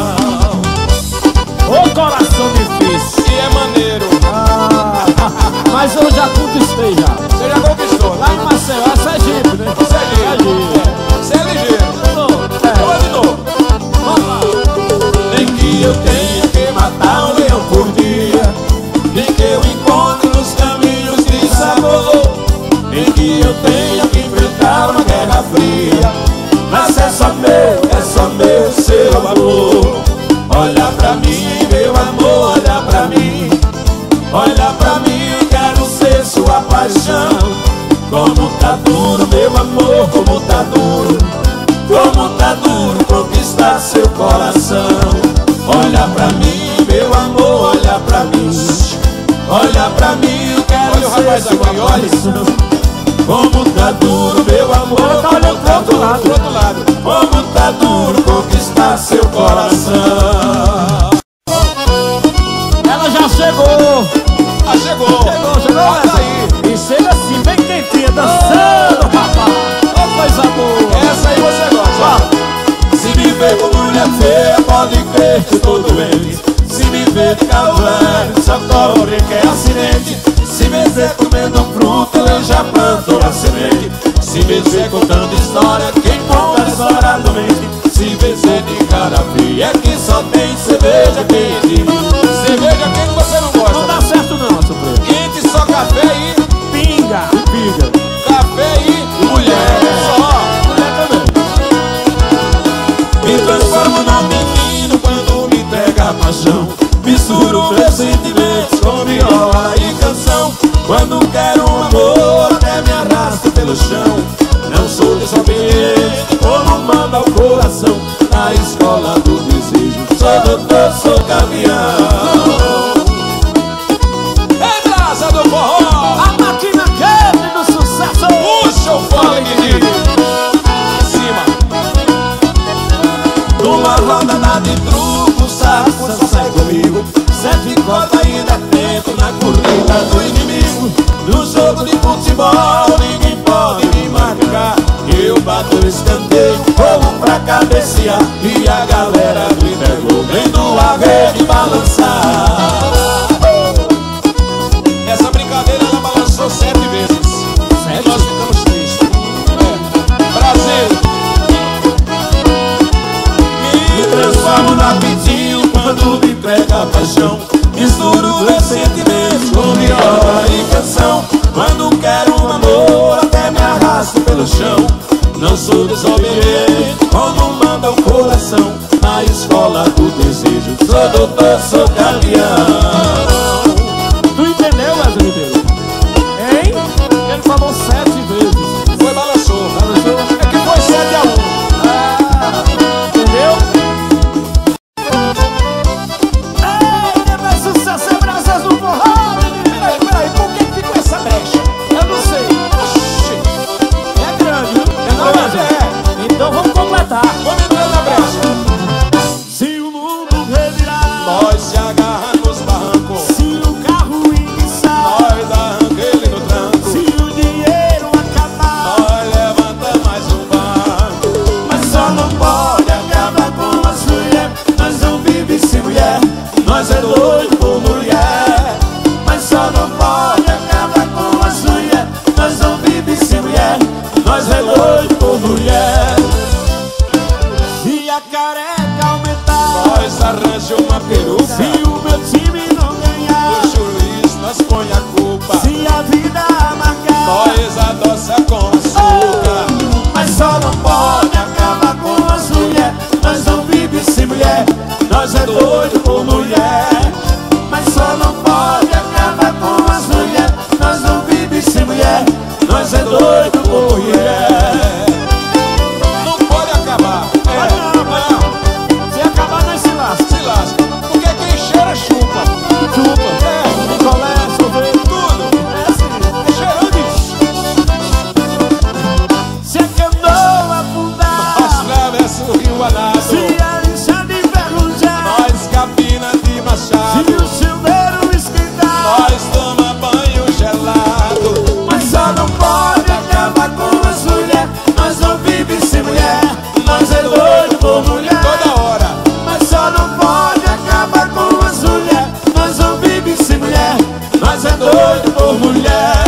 Ô coração difícil. E é maneiro. Ah, mas eu já conquistei já. Você já conquistou, Lá né? em Maceió, essa é Jeep, né? Você é ligeiro. Você é ligeiro. Vamos de novo. Vamos lá! Nem que eu tenha que matar um leão por dia, nem que eu encontre nos caminhos de sabor, nem que eu tenha que enfrentar uma guerra fria, mas é só meu, é só meu seu amor. Olha pra mim, meu amor, olha pra mim. Olha pra mim, quero ser sua paixão. Como tá duro, meu amor, como tá duro. Como tá duro conquistar seu coração. Olha pra mim, meu amor, olha pra mim. Olha pra mim, quero Olha ser sua aqui, olha. paixão. Como tá duro, meu amor, Tá olhando pro outro lado. pro outro lado. Como tá duro conquistar seu coração. Ela já chegou! Ah, chegou! Chegou, chegou! Olha Essa aí! E chega assim, bem quentinha, dançando, rapaz. Ô, coisa boa! Essa aí você gosta. Se me ver com mulher feia, pode crer que eu tô doente. Se me ver de cavalo, só corre que é acidente. Se me ver comendo fruta, eu já plantou a semente. Se me ver contando história, quem conta a história do mente. Se me ver de cara fria, que só tem cerveja quente. Cerveja quente você não gosta? Não dá certo não, Supremo. Quente só café e Pinga! E pinga! café e mulher. Só Mulher também! me transformo num menino quando me entrega a paixão. Misturo meus sentimentos com viola Quando quero um amor até me arrasto pelo chão. Não sou desobediente como manda o coração. Na escola do desejo sou doutor, sou campeão. Ei, brasa do forró, A máquina quente do sucesso. puxa o fole de em cima. Numa rodada de truco, saco, só sai comigo. Sete cordas ainda tempo na corrida do inimigo. No jogo de futebol ninguém pode me marcar. Eu bato o escanteio, corro pra cabecear. E a galera grita é gol, vendo a rede balançar. Essa brincadeira ela balançou sete vezes. Sete? Nós ficamos tristes. É. Brasil. Me transformo na pitinho quando me entrega a paixão. Misturo meus sentimentos com viola e canção. Quando quero um amor até me arrasto pelo chão. Não sou desobediente como manda o coração. Na escola do desejo sou doutor, sou campeão. Tu entendeu, Wesley Ribeiro? Hein? Ele falou sete vezes. Foi, balançou. Balançou? É que foi sete a um. Ah, entendeu? Ei, meu sucesso é brasas do forró. Peraí, peraí, por que ficou essa brecha? Eu não sei. Oxi, É grande, viu? é não, mas é. Então vamos completar. Vamos entrar na brecha. Se o mundo revirar, Nós se agarra nos barrancos. se o carro enguiçar, Nós arranca ele no tranco. se o dinheiro acabar, Nós levanta mais um banco. Mas só não pode acabar com as mulheres. Nós não vive sem mulher. Nós é doido por mulher. Mas só não pode acabar com as mulheres. Nós não vive sem mulher. Nós é doido por mulher. se a careca aumentar, Nós arranja uma peruca. se o meu time não ganhar, O juiz nós põe a culpa. se a vida marcar, Nós adoça com açúcar. Mas só não pode acabar com as mulheres. Nós não vive sem mulher. Nós é doido por mulher. Mas só não pode acabar com as mulheres. Nós não vive sem mulher. Nós é doido por mulher. Não pode acabar. É, Vai não, vai não. Se acabar nós se lasca. se lasca. Porque quem cheira chupa. Chupa, É, picolé, sorvete, tudo. é assim. É cheirando. Se a canoa afundar, Nós atravessa o rio a nado. se a lixa de ferrujar, Nós capina de se machado. o chuveiro esquentar, Nós toma banho gelado. Mas só não pode acabar com as mulheres. Nós não vive sem mulher. Nós é doido por mulher. Toda hora. Mas só não pode acabar com as mulheres. Nós não vive sem mulher. Nós é doido por mulher.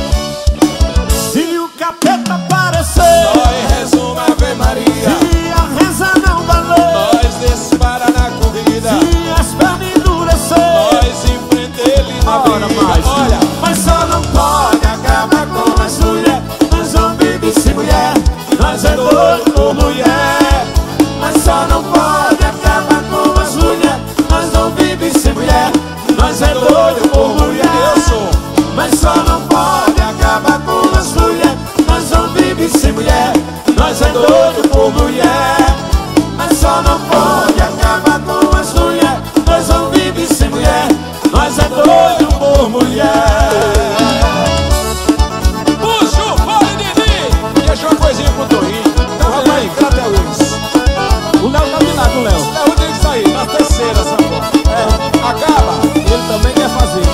se o capeta aparecer, Nós resuma Ave Maria. se a reza não valer, Nós dispara na corrida. se as pernas endurecer, Nós enfrenta ele na Ora, briga. mais. Olha, Mas só não pode acabar com as mulheres. Nós não vive sem mulher. Nós é doido por mulher. Mas só não pode acabar com as mulheres. Nós não vive sem mulher. Nós é doido por mulher. eu sou. Mas só não pode acabar com as mulheres. Nós não vive sem mulher. Nós é doido por mulher. Mas só não pode acabar com as mulheres. Nós não vive sem mulher. Nós é doido por mulher. Puxa o fone, Didi. Deixa uma coisinha pro Torinho. Calma aí, cadê a luz? o Léo tá de lado, o Léo. É o Didi aí, na terceira, essa porra. É, acaba. Ele também quer fazer.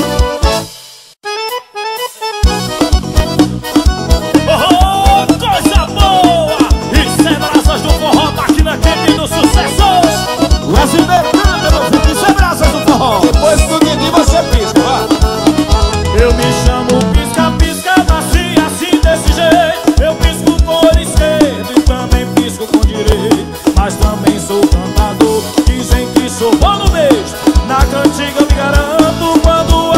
Oh, coisa boa! Isso é brasas do forró, máquina quente do sucesso! Wesley Ribeiro, meu filho, isso é brasas do forró! Depois do Didi você pisca, vá. Eu me chamo Pisca Pisca, nasci assim desse jeito. Eu pisco com o esquerdo e também pisco com o direito. Mas também sou cantador, dizem que sou bom no beijo. Na cantiga eu me garanto quando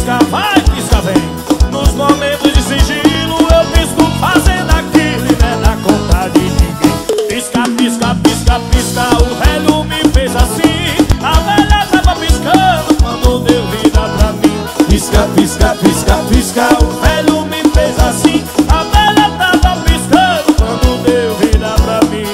pisca, vai, pisca, vem. Nos momentos de sigilo eu pisco fazendo aquilo e não é da conta de ninguém. Pisca, pisca, pisca, pisca, o velho me fez assim. A velha tava piscando quando deu vida pra mim. Pisca, pisca, pisca, pisca, O velho me fez assim. A velha tava piscando quando deu vida pra mim.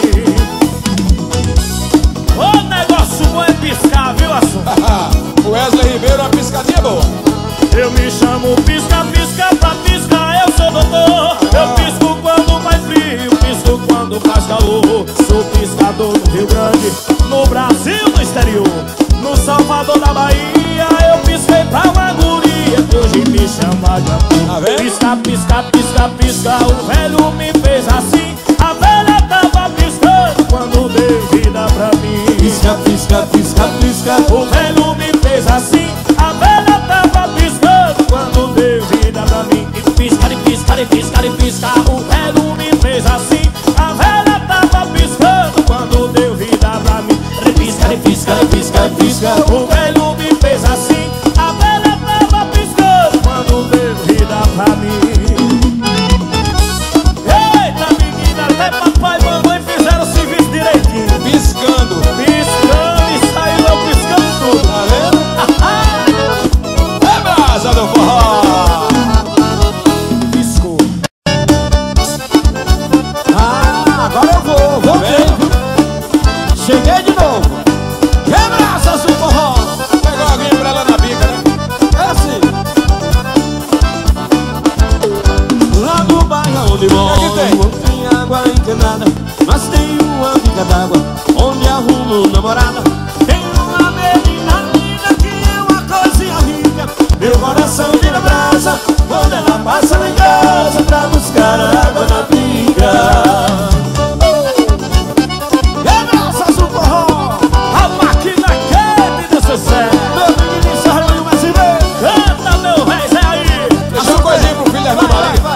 O negócio bom é piscar, viu, Assunto? O Wesley Ribeiro, uma piscadinha boa. Eu me chamo pisca, pisca pra piscar, eu sou doutor. Eu pisco quando faz frio, pisco quando faz calor. Sou piscador no Rio Grande, no Brasil, no exterior. No Salvador da Bahia, eu pisquei pra uma guria que hoje me chama de Tá amor. vendo? Pisca, pisca, pisca, pisca, o velho me fez assim. A velha tava piscando quando deu vida pra mim. pisca, pisca, pisca, pisca, O velho me fez assim. A velha tava piscando quando deu vida pra mim. E pisca, e pisca, e pisca, e pisca. O velho me fez assim. A velha tava piscando quando deu vida pra mim. Repisca, e pisca, e pisca, e pisca. O velho me fez assim. A velha tava piscando quando deu vida pra mim. Eita, menina, até papai e mamãe fizeram o serviço direitinho. Piscando. Piscando e saiu eu piscando tudo. Tá vendo? É brasa do forró. Piscou. Ah, agora eu vou, voltei. Cheguei de novo. Quebra-se do forró. Pegou alguém pra lá na bica, né? É assim. Lá no bairro onde moro, que tem? não tem água encanada, mas tem uma bica d'água onde arrumo namorada. Tem uma menina linda que é uma coisinha rica. Meu coração vira brasa quando ela passa lá em casa pra buscar água na bica. Quebra-se do forró. A máquina quente do sucesso. Meu menino Sarney, mas se vê. Canta, meu véi, Zé aí. Deixa uma coisinha pro filho da irmã Vai, Maria. vai.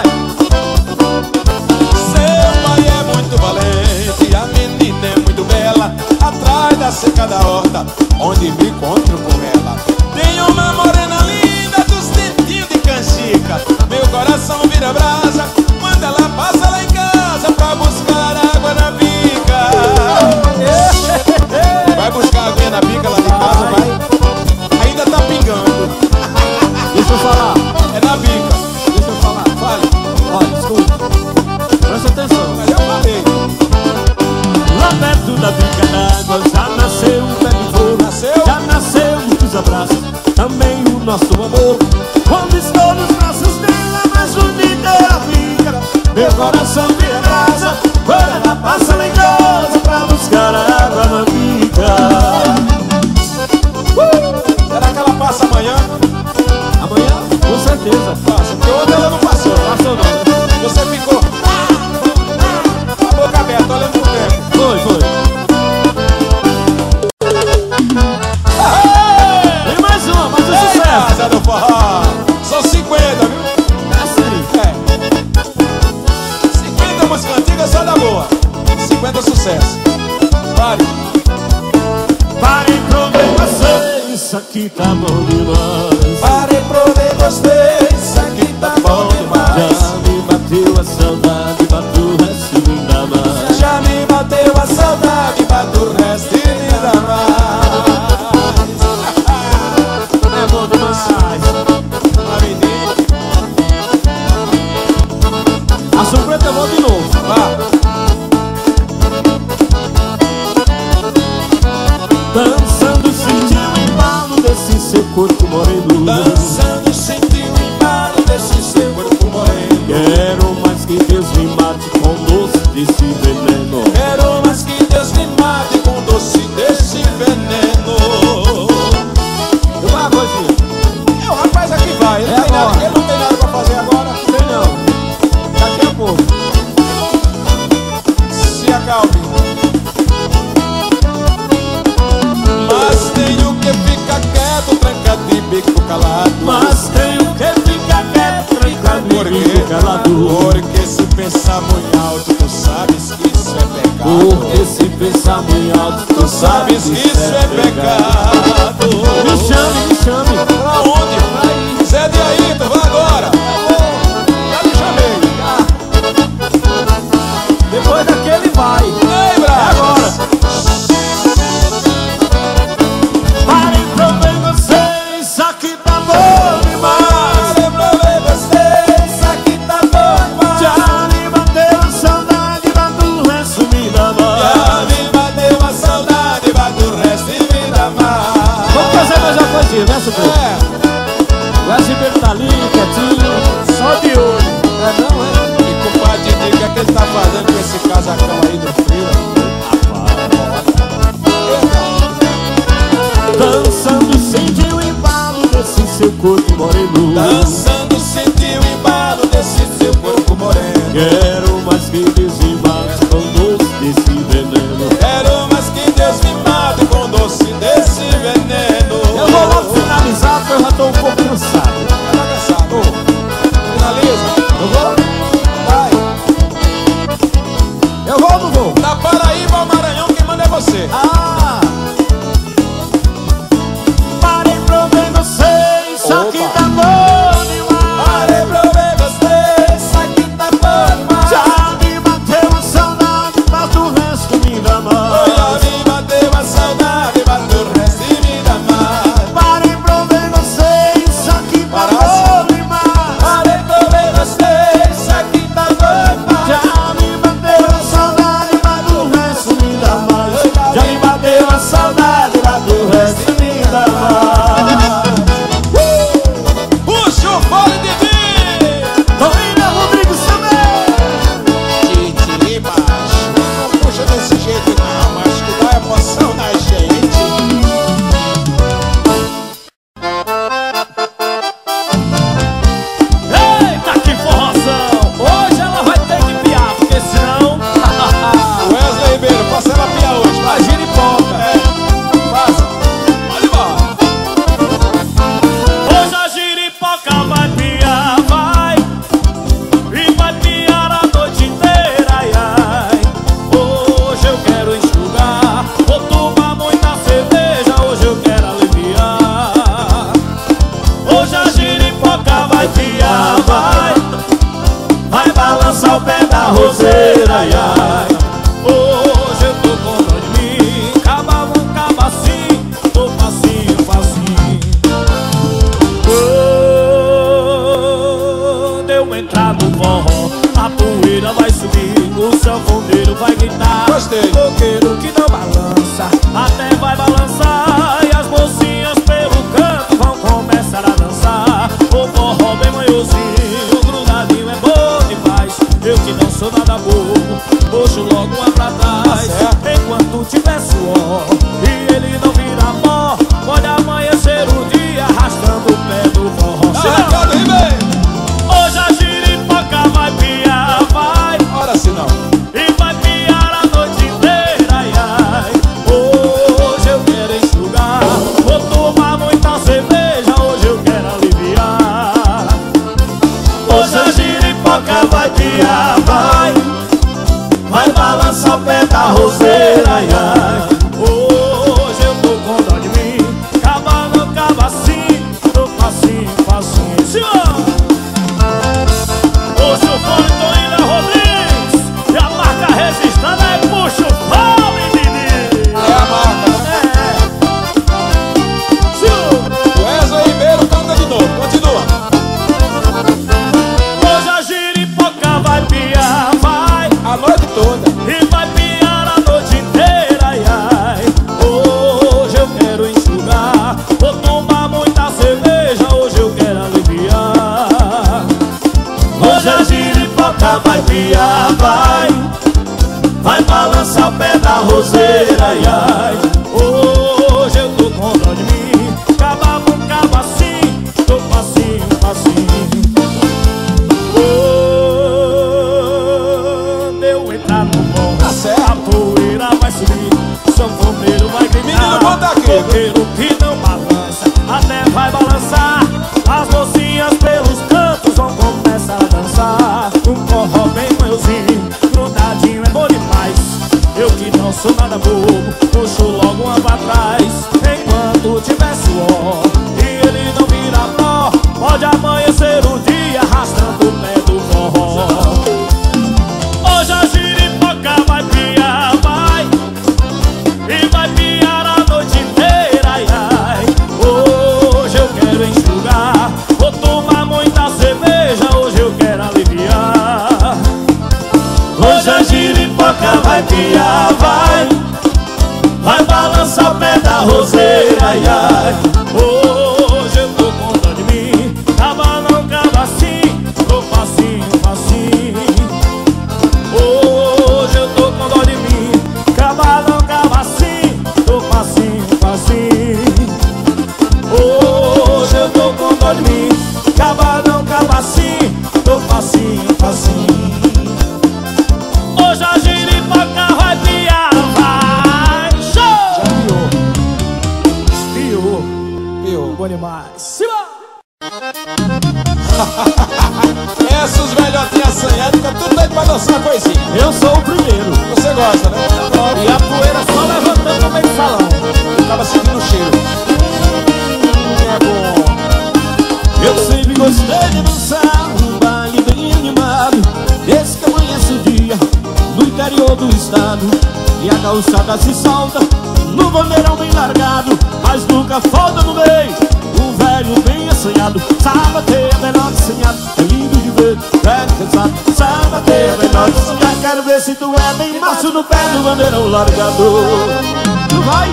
Seu pai é muito valente, a menina é muito bela. Atrás da seca da horta, onde me encontro com ela. Tem uma morena linda dos dentinhos de canjica. Meu coração vira brasa quando ela passa lá em casa pra buscar água na bica. Vai buscar água na bica lá de casa, vai. Ainda tá pingando. Deixa eu falar, É na bica. deixa eu falar. Fale. Olha, escuta, presta atenção. Mas eu falei. Lá perto da bica d'água já nasceu um pé de flor. Nasceu? Já nasceu muitos abraços, também o nosso amor. Quando estou nos braços dela, mais bonita é a bica. Meu coração vira brasa quando ela passa lá em casa pra buscar água na bica. uh! Será que ela passa amanhã? Amanhã, com certeza. Passa. Porque ontem ela não passou. Passou não. Você ficou a boca aberta, olhando pro tempo. Foi, foi. Tem mais uma, mais um Ei, sucesso. casa do forró. São cinquenta, viu? É assim. É. cinquenta músicas antigas só da boa. cinquenta sucesso. Pare. Parem problema, sei, isso aqui tá bom demais. Pare problemas, vê, isso aqui tá bom demais. Já me bateu a saudade, bateu o resto ainda mais. Já me bateu a saudade, bate o resto e ainda mais. É bom demais. A menina. A surpresa eu vou de novo. Vá. Dançando, sentiu o embalo desse seu corpo moreno. Dançando, senti o embalo desse seu corpo moreno. Quero mais que Deus me mate com doce desse veneno. Quero mais que Deus me mate com doce desse veneno. E uma coisinha. É o rapaz aqui vai, ele, É não tem nada, agora. ele não tem nada pra fazer agora. Tem não. Daqui a pouco. Se acalme. Mas tenho que ficar quieto, trancado de bico calado. Mas tenho que ficar quieto, trancado Por e quê? bico calado. Porque se pensar muito alto, tu sabes que isso é pecado. Porque se pensar muito alto, Tu sabes que isso é pecado. Me chame, me chame. Pra onde? Zé de casacão aí do frio. Dançando, senti o embalo desse seu corpo moreno. Dançando, senti o embalo desse seu corpo moreno. Quero mais que desembalos com doce desse veneno. Quero mais que Deus me mate com doce desse veneno. Eu vou logo finalizar porque eu já tô um pouco cansado. Tá cansado? Finaliza. Eu vou? Vai. Eu vou ou não vou? Da Paraíba ao Maranhão, quem manda é você. Ah! Parei pra ver você, isso aqui Opa. tá bom demais. Parei pra ver você, isso aqui tá bom demais. Já me bateu a saudade, mas o resto me dá mais. Já me bateu a saudade, bateu o resto e me dá mais. Parei pra ver você, isso aqui tá Parasse. bom demais. Parei pra ver você, isso aqui tá bom demais. Já me bateu a saudade, mas o resto me dá mais. Já me bateu a saudade, mas o resto me dá mais. Puxa o fole de mim! Toninho Rodrigues também. Titi, macho, não puxa desse jeito não, macho, que dá emoção na gente. Eita, que forrozão! Hoje ela vai ter que piar, porque senão Wesley Ribeiro, faça ela piar hoje, vai. a giripoca. É, faça. Pode embora. Hoje a giripoca vai piar, vai. E vai piar a noite inteira, ai, ai. Hoje eu quero enxugar, vou tomar muita cerveja, hoje eu quero aliviar. Hoje a giripoca vai piar, vai. Vai balançar o pé da roseira, ai, ai. Hoje eu tô com dó de mim, caba não caba assim, tô facinho, facinho. Quando eu entrar no forró, a poeira vai subir, o sanfoneiro vai gritar. Gostei. Coqueiro que não balança, até vai balançar. E as mocinhas pelo canto vão começar a dançar. O forró bem manhozinho, grudadinho é bom demais. Eu que não sou nada bobo, puxo logo uma pra trás. certo. Enquanto tiver suor e ele não vira pó, pode amanhecer o dia arrastando o pé do forró. Tá recado aí, bem. Hoje a giripoca vai piar, vai. Ora se não. E vai piar a noite inteira, ai, ai. Hoje eu quero enxugar, vou tomar muita cerveja, hoje eu quero aliviar. Hoje a giripoca vai piar, vai. Vai balançar o pé da roseira, ai, ai. Hoje eu tô com dó de mim, caba não caba assim, tô facinho, facinho. Senhor! Puxa o fone, Toninho Rodrigues. E a marca registrada é Puxa o fone, menino. É a marca, né? É. Senhor. Wesley Ribeiro canta de novo, continua. Hoje a giripoca vai piar, vai. A noite toda. E vai piar a noite inteira, ai, ai. Hoje eu quero enxugar, vou tomar muita cerveja, hoje eu quero aliviar. Hoje a giripoca vai piar, vai. Vai balançar o pé da roseira, ai, ai. Hoje eu tô com dó de mim, caba não caba assim, tô facinho, facinho. Quando eu entrar no forró, Tá certo. a poeira vai subir, sanfoneiro vai gritar. Menino, bota aqui, viu? Coqueiro que não balança, até vai balançar. As mocinhas pelos cantos vão começar a dançar. Um forró bem manhozinho, grudadinho é bom demais. Eu que não sou nada bobo, puxo logo uma pra trás. Enquanto tiver suor e ele não vira pó, pode amanhecer o dia arrastando o pé do forró. Hoje a giripoca vai piar, vai. E vai piar a noite inteira, ai, ai. Hoje eu quero enxugar, vou tomar muita cerveja, hoje eu quero aliviar. Hoje a giripoca vai piar, vai. Vai balançar o pé da roseira, ai, ai. Hoje eu tô com dó de mim, caba conhece os velhotinhos assanhados, fica tudo doido pra dançar uma coisinha. Eu sou o primeiro. Você gosta, né? E a poeira só levantando no meio do salão. Tava sentindo o cheiro. É bom. Eu sempre gostei de dançar um baile bem animado, desde que amanhece o dia no interior do estado. E a calçada se solta no bandeirão bem largado, mas nunca falta no meio um velho bem assanhado. Sabe bater melhor que assanhado, é lindo de ver, velho cansado. Sabe bater melhor que assanhado, quero ver se tu é bem macho no pé do bandeirão largado. Tu vai?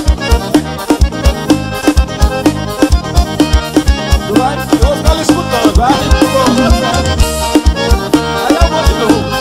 Tu vai? Eu vou ficar ali escutando, vai? Aí eu vou de novo.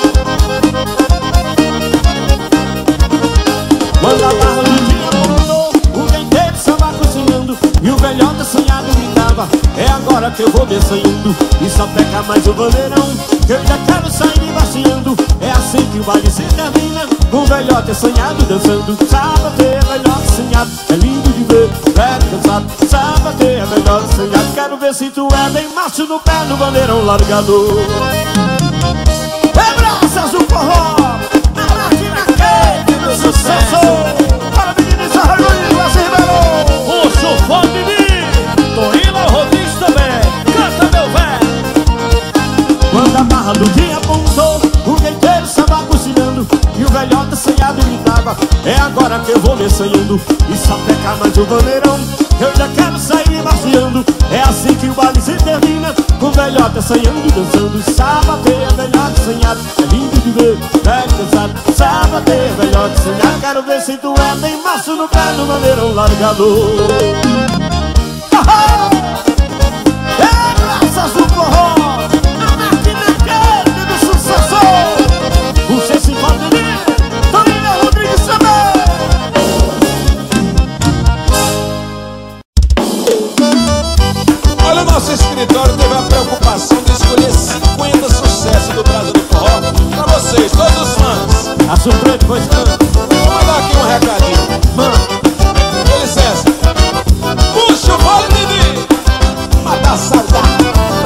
Quando a barra do dia mudou, o venteiro estava cozinhando e o velhote assanhado gritava: é agora que eu vou dessanhando. E só peca mais o bandeirão, que eu já quero sair embaixando. É assim que o baile se termina, com o velhote assanhado dançando. Sabe bater, velhote assanhado, é lindo de ver, velho cansado. Sabe bater, velhote assanhado, quero ver se tu é bem macho no pé do bandeirão largador. Abraças do forró, a máquina quente do sucesso. Para meninas, a Luiz Azevedo. O Chufão Didi, Torila Rodrigues também. Canta, meu velho. Quando a barra do dia apontou, o gaiteiro estava cozinhando e o velhote assanhado gritava: é agora que eu vou dessanhando. E só peca mais o bandeirão, eu já quero sair embaciando. É assim que o baile se termina, com o velhote assanhando dançando. Sabe bater, velhote assanhado, é lindo de ver, velho cansado. Sabe bater, velhote assanhado, quero ver se tu é bem macho no pé do bandeirão largador. É graças do forró, a máquina quente do sucesso. O C cinquenta mil, Torila Rodrigues também. Olha, o nosso escritório teve a preocupação de escolher cinquenta sucessos do Brasil do Forró pra vocês, todos os fãs. A surpresa foi tanto. Vou mandar aqui um recadinho. Mano, Com licença. Puxa o vale, Didi. Matar a saudade.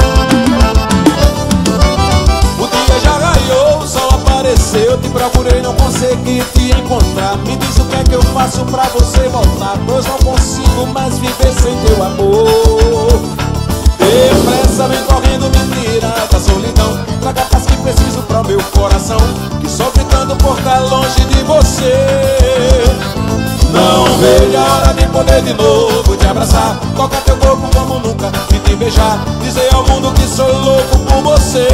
O dia já raiou, o sol apareceu. Te procurei, não consegui te encontrar. Me diz o que é que eu faço pra você voltar, pois não consigo mais viver sem teu amor. Depressa, vem correndo, me tira da solidão. Traga a paz que preciso pro meu coração, que sofre tanto por estar longe de você. Não vejo a hora de poder de novo te abraçar, tocar teu corpo como nunca e te beijar, dizer ao mundo que sou louco por você.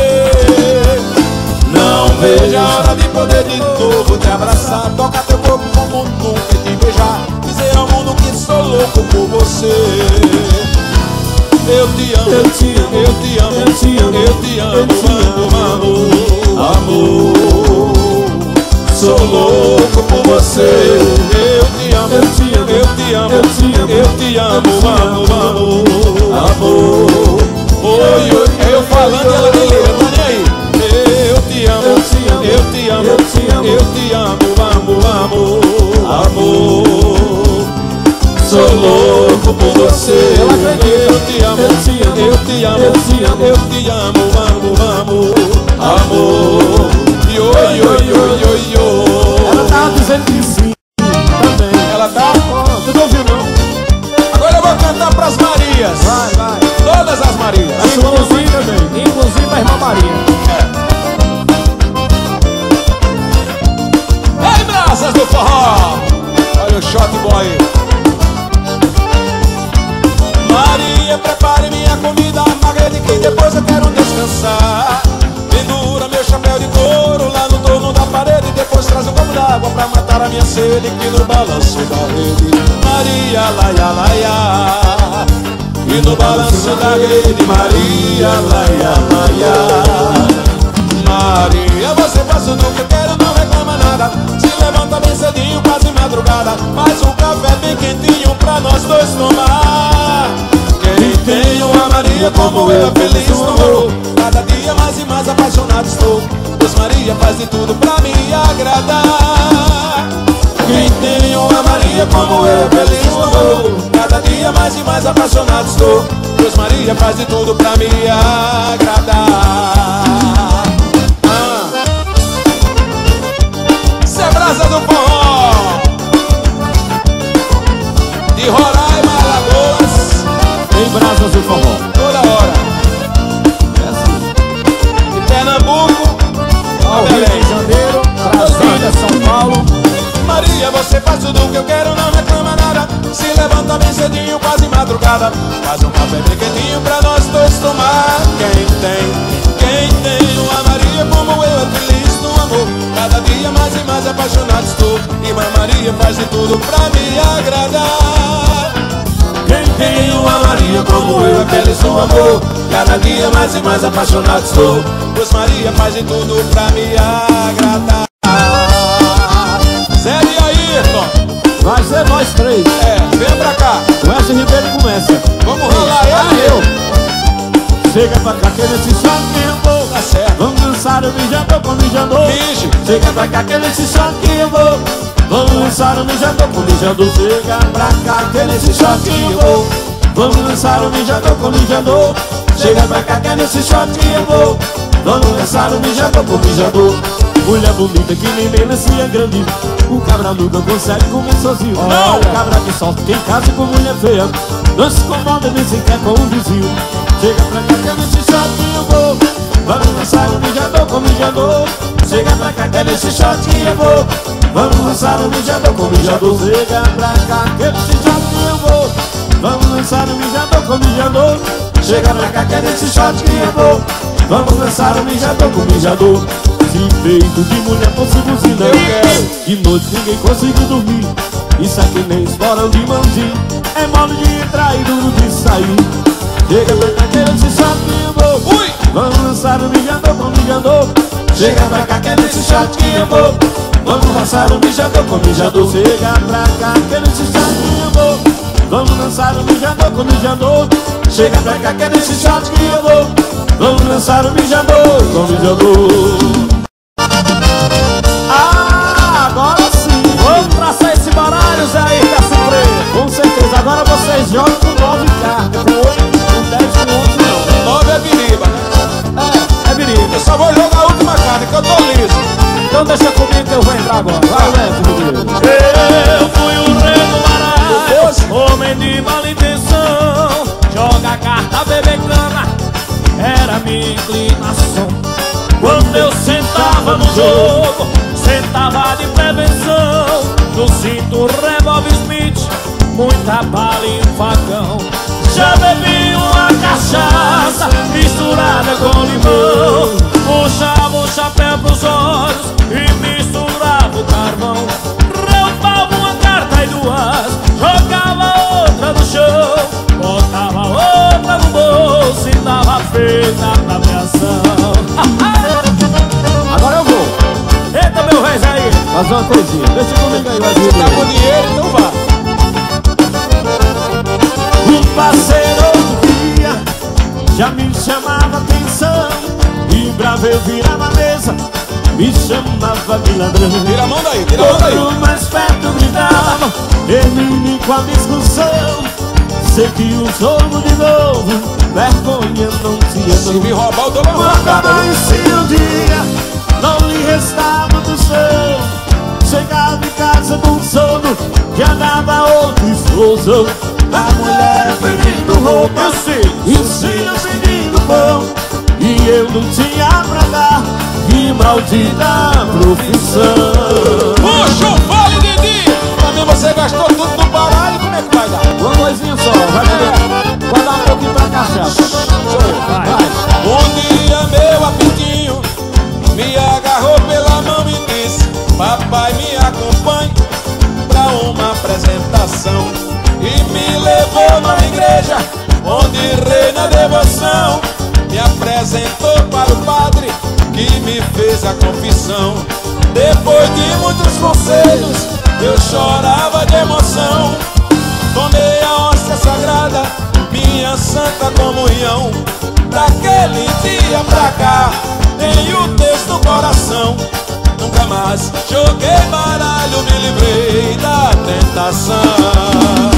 Não vejo a hora de poder de novo te abraçar, tocar teu corpo como nunca e te beijar, dizer ao mundo que sou louco por você. Eu te amo, eu te amo, eu te amo, eu te amo, eu te amo, eu te amo, amor, amor. Sou louco por você. Eu te amo, eu te amo, eu te amo, eu te amo, eu te amo, amo, amo, amor. Oi, oi, eu falando e ela me liga, tá nem aí. Eu te amo, eu te amo, eu te amo, eu te amo, eu te amo, amo, amo, amor. Sou louco por você. Eu acredito. Eu te amo, Eu te amo. eu te amo, Eu te amo. eu te amo, amo, amo, amor. Oi, oi, oi, oi, oi. ela tava dizendo que sim também. Ela tá? Oh, tu não ouviu não? Agora eu vou cantar pras Marias. Vai, vai. Todas as Marias. A sua mãozinha também. Inclusive a irmã Maria. Ei, braças do forró. Olha o shot boy. Maria, prepare minha comida, amarrede que depois eu quero descansar. Pendura meu chapéu de couro lá no torno da parede, depois traz um copo d'água pra matar a minha sede, que no balanço da rede Maria, laia, laia. E no balanço da rede Maria, laia, laia. Maria, você faz tudo o que eu quero, não reclama nada. Se levanta bem cedinho, quase madrugada, faz um café bem quentinho pra nós dois tomar. Quem tem uma Maria como eu é feliz no amor. Cada dia mais e mais apaixonado estou, pois Maria faz de tudo pra me agradar. Quem tem uma Maria como eu é feliz no amor. Cada dia mais e mais apaixonado estou, pois Maria faz de tudo pra me agradar. fazer o forró. Toda hora. É assim. De Pernambuco Ao Rio de Janeiro, Brasília, São Paulo. Maria, você faz tudo o que eu quero, não reclama nada. Se levanta bem cedinho, quase madrugada. Faz um café bem quentinho pra nós dois tomar. Quem tem, quem tem uma Maria como eu é feliz no amor. Cada dia mais e mais apaixonado estou. Irmã Maria faz de tudo pra me agradar. Quem tem uma Maria como eu é feliz no amor. Cada dia mais e mais apaixonado estou. Pois Maria faz de tudo pra me agradar. Zé e Ayrton. Vai ser nós três. É, vem pra cá. O Wesley Ribeiro começa. Vamos rolar Ah, ele. eu. Chega pra cá que nesse choque eu vou. Tá certo. Vamos dançar o mijador com o mijador. Mije. Chega pra cá que nesse choque eu vou. Vamos dançar o mijador com o mijador. Chega pra cá que nesse choque eu vou. Vamos dançar o mijador com o mijador. Chega pra cá que nesse choque eu vou. Vamos dançar o mijador com o mijador. Mulher bonita que nem melancia grande. O cabra nunca consegue comer sozinho. Não! O cabra que só tem casa com mulher feia. Não se incomoda nem sequer com o vizinho. Chega pra cá que é nesse shot eu vou. Vamos dançar o mijador com o mijador. Chega pra cá que é nesse shot eu vou. Vamos dançar o mijador com o mijador. Chega pra cá que é nesse shot eu vou. Vamos dançar o mijador com o mijador. Chega pra cá que é nesse shot eu vou. Vamos dançar o mijador com o mijador. Se peito de mulher fosse buzina, eu quero. De noite ninguém conseguiu dormir. Isso aqui nem esporão de mãozinho. É mole de entrar e duro de sair. Chega pra cá que nesse shot que eu vou. Ui. Vamos lançar o mijador com o mijador. Chega pra cá que é nesse shot que eu vou. Vamos lançar o mijador com o mijador. Chega pra cá que é nesse shot que eu vou. Vamos lançar o mijador com o mijador. Chega pra cá que é nesse shot que eu vou. Vamos lançar o mijador com o mijador. Ah, agora sim. Vamos traçar esse baralho, Zé aí, da surpresa. Com certeza, agora vocês jogam com nove cartas. Com oito, com dez, com onze não. Nove é biriba, né? É, é biriba. Eu só vou jogar a última carta que eu tô liso. Então deixa comigo que eu vou entrar agora. Vai, Leto, Ribeiro. Eu fui o rei do baralho, homem de mala intenção. Joga a carta, bebê cana, era minha inclinação. Quando eu sentava no jogo, sentava de prevenção. No cinto revólver Smith, muita bala e um facão. Já bebi uma cachaça misturada com limão. Puxava o chapéu pros olhos e misturava o carvão. Roubava uma carta e duas, jogava outra no chão. Botava outra no bolso e dava feita pra aviação. Agora eu vou Eita, meu rei aí. fazer uma coisinha. Deixa comigo aí, Wesley Tá com Ribeiro. dinheiro, então vá. Um parceiro outro dia já me chamava atenção. E bravo eu virava a mesa, me chamava de ladrão. Tira a mão daí, tira a mão daí. Quanto mais perto gritava, termine com a discussão. Sei que o jogo de novo, vergonha não tinha Se me não. roubar, eu dou uma Quando roncada. amanhecia o dia, não lhe restava do chão. Chegava em casa com sono, já dava outra explosão. A mulher pedindo roupa, e os filhos pedindo pão. E eu não tinha pra dar, que maldita profissão. Puxa o fole, Didi! Também você gastou tudo no baralho, como é que vai dar? Uma coisinha só, vai dar, vai dar um pouquinho pra cachaça. Sou eu. Vai. Um dia meu apetinho me agarrou pela mão e disse: papai, me acompanhe pra uma apresentação. E me levou na igreja onde reina a devoção. Me apresentou para o padre que me fez a confissão. Depois de muitos conselhos eu chorava de emoção. Tomei a hóstia sagrada, minha santa comunhão. Daquele dia pra cá tenho Deus no coração. Nunca mais joguei baralho, me livrei da tentação.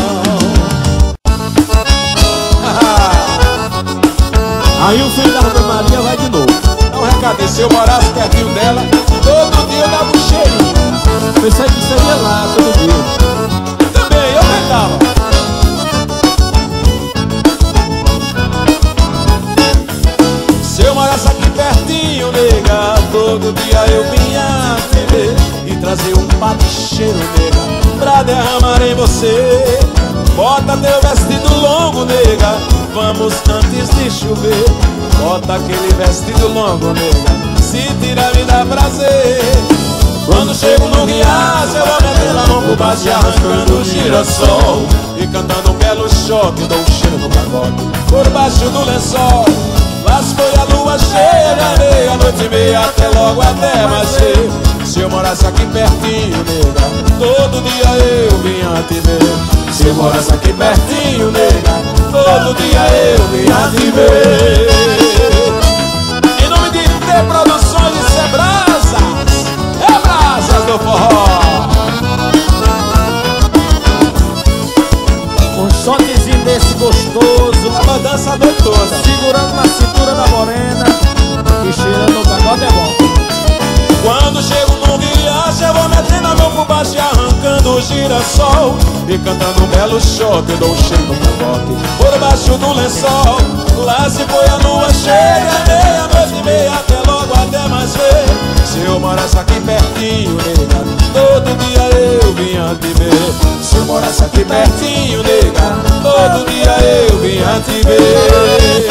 Aí o filho da Ana Maria vai de novo. Não recadei, se eu morasse pertinho dela, todo dia eu dava um cheirinho. Pensei que seria lá todo dia. Também eu tentava. Todo dia eu vinha te ver e trazer um papicheiro, nega, pra derramar em você. Bota teu vestido longo, nega, vamos antes de chover. Bota aquele vestido longo, nega, se tira me dá prazer. Quando chego no riacho eu vou metendo a mão por baixo e arrancando o girassol e cantando um belo choque, dou um cheiro no pacote por baixo do lençol. Lá se foi a lua cheia, da meia-noite e meia até logo, até mais cedo. Se eu morasse aqui pertinho, nega, todo dia eu vinha te ver. Se eu morasse aqui pertinho, nega, todo dia eu vinha te ver. Em nome de T Produções e Sebrasas, é Brasas do Forró. Um shotzinho desse gostoso, uma dança doutora, segurando na cintura da morena e cheirando o pagode é bom. Quando chego no riacho eu vou metendo a mão por baixo e arrancando o girassol e cantando um belo shot, eu dou um cheiro no pacote por baixo do lençol. Lá se foi a lua cheia, meia-noite e meia até logo, até mais ver. Se eu morasse aqui pertinho, nega, todo dia eu vinha te ver. Se eu morasse aqui pertinho, nega, todo dia eu vinha te ver.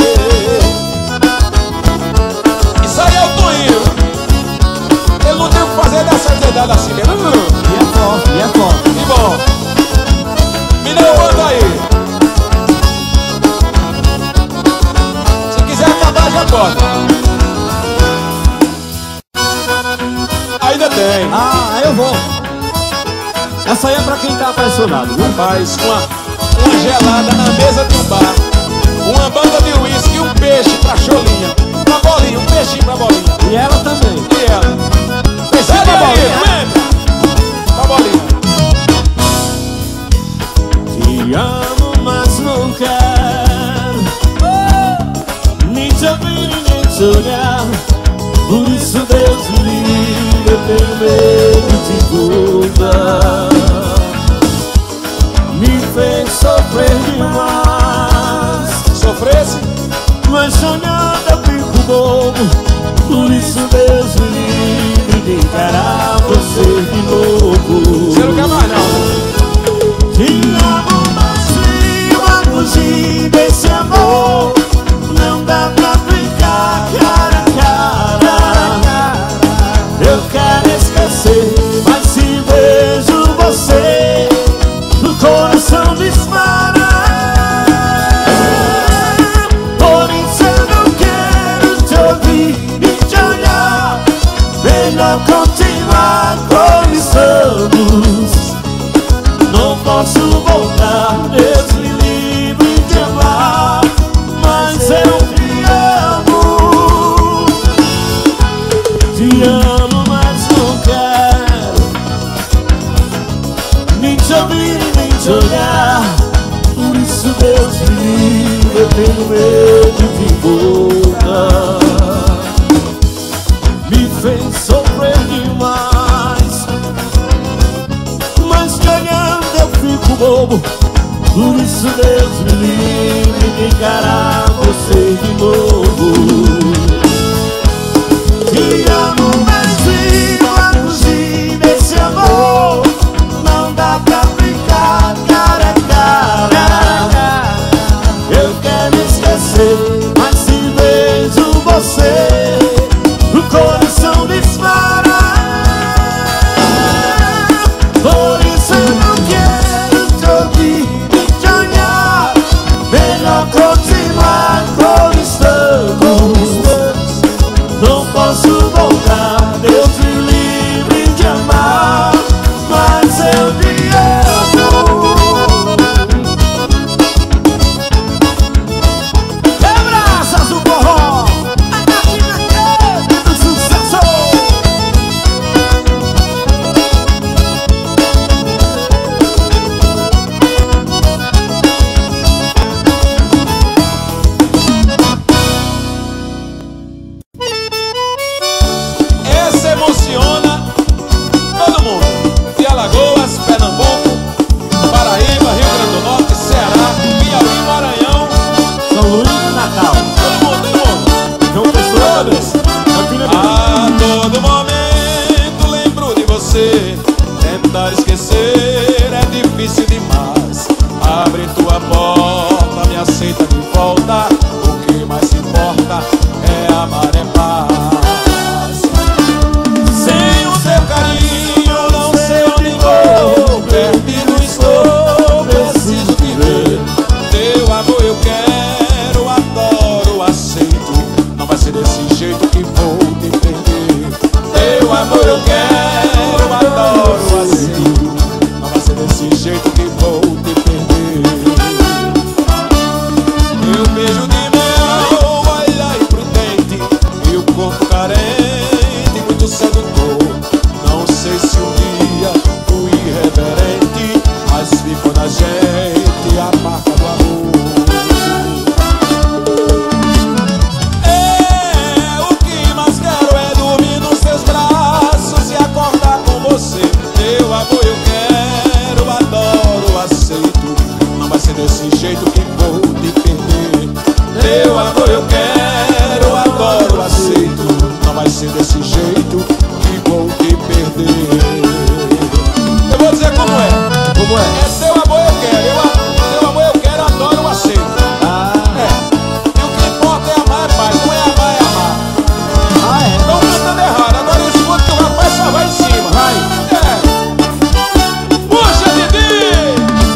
Isso aí é o Toninho. Ele não tem o que fazer dessa idade assim mesmo. E é forte, e é forte. E bom, Mineiro, bota aí. Se quiser acabar, já pode. Ainda tem. Ah, eu vou. Essa aí é pra quem tá apaixonado, viu? Rapaz, uma, uma gelada na mesa de um bar, uma banda de uísque e um peixe pra cholinha, uma bolinha, um peixinho pra bolinha. E ela também. E ela? Peixinho pra bolinha, lembra? Pra bolinha. Te amo, mas não quero oh, nem te ouvir, nem te olhar. Por isso Deus me livre, eu tenho medo de voltar. Me fez sofrer demais. Sofresse? Mas sonhando eu fico bobo. Por isso Deus me livre de encarar você de novo. Você não quer mais não? Te amo, mas viva fugir desse amor. Não dá pra brincar cara a cara. Eu quero esquecer, mas se vejo você, no coração dispara. Por isso eu não quero te ouvir e te olhar. Melhor continuar com isso. ser desse jeito que vou te perder. Teu amor eu quero, adoro, aceito. Não vai ser desse jeito que vou te perder. Meu beijo de mel, olha aí prudente, e o corpo carente, muito sedutor. Não sei se um dia fui irreverente, mas ficou na gente a marca do amor. É, o que mais quero é dormir nos seus braços e acordar com você. Teu amor eu quero, adoro, aceito. Não vai ser desse jeito que vou te perder. Teu amor eu quero, adoro, aceito. Não vai ser desse jeito que vou te perder. Eu vou dizer como é. Como é? É teu amor eu quero, eu, teu amor eu quero, adoro, aceito. Ah. É. E o que importa é amar, é paz, não é amar, é amar. Ah, é? Estão cantando errado, agora escuta que o rapaz só vai em cima. Vai. É. Puxa, Didi!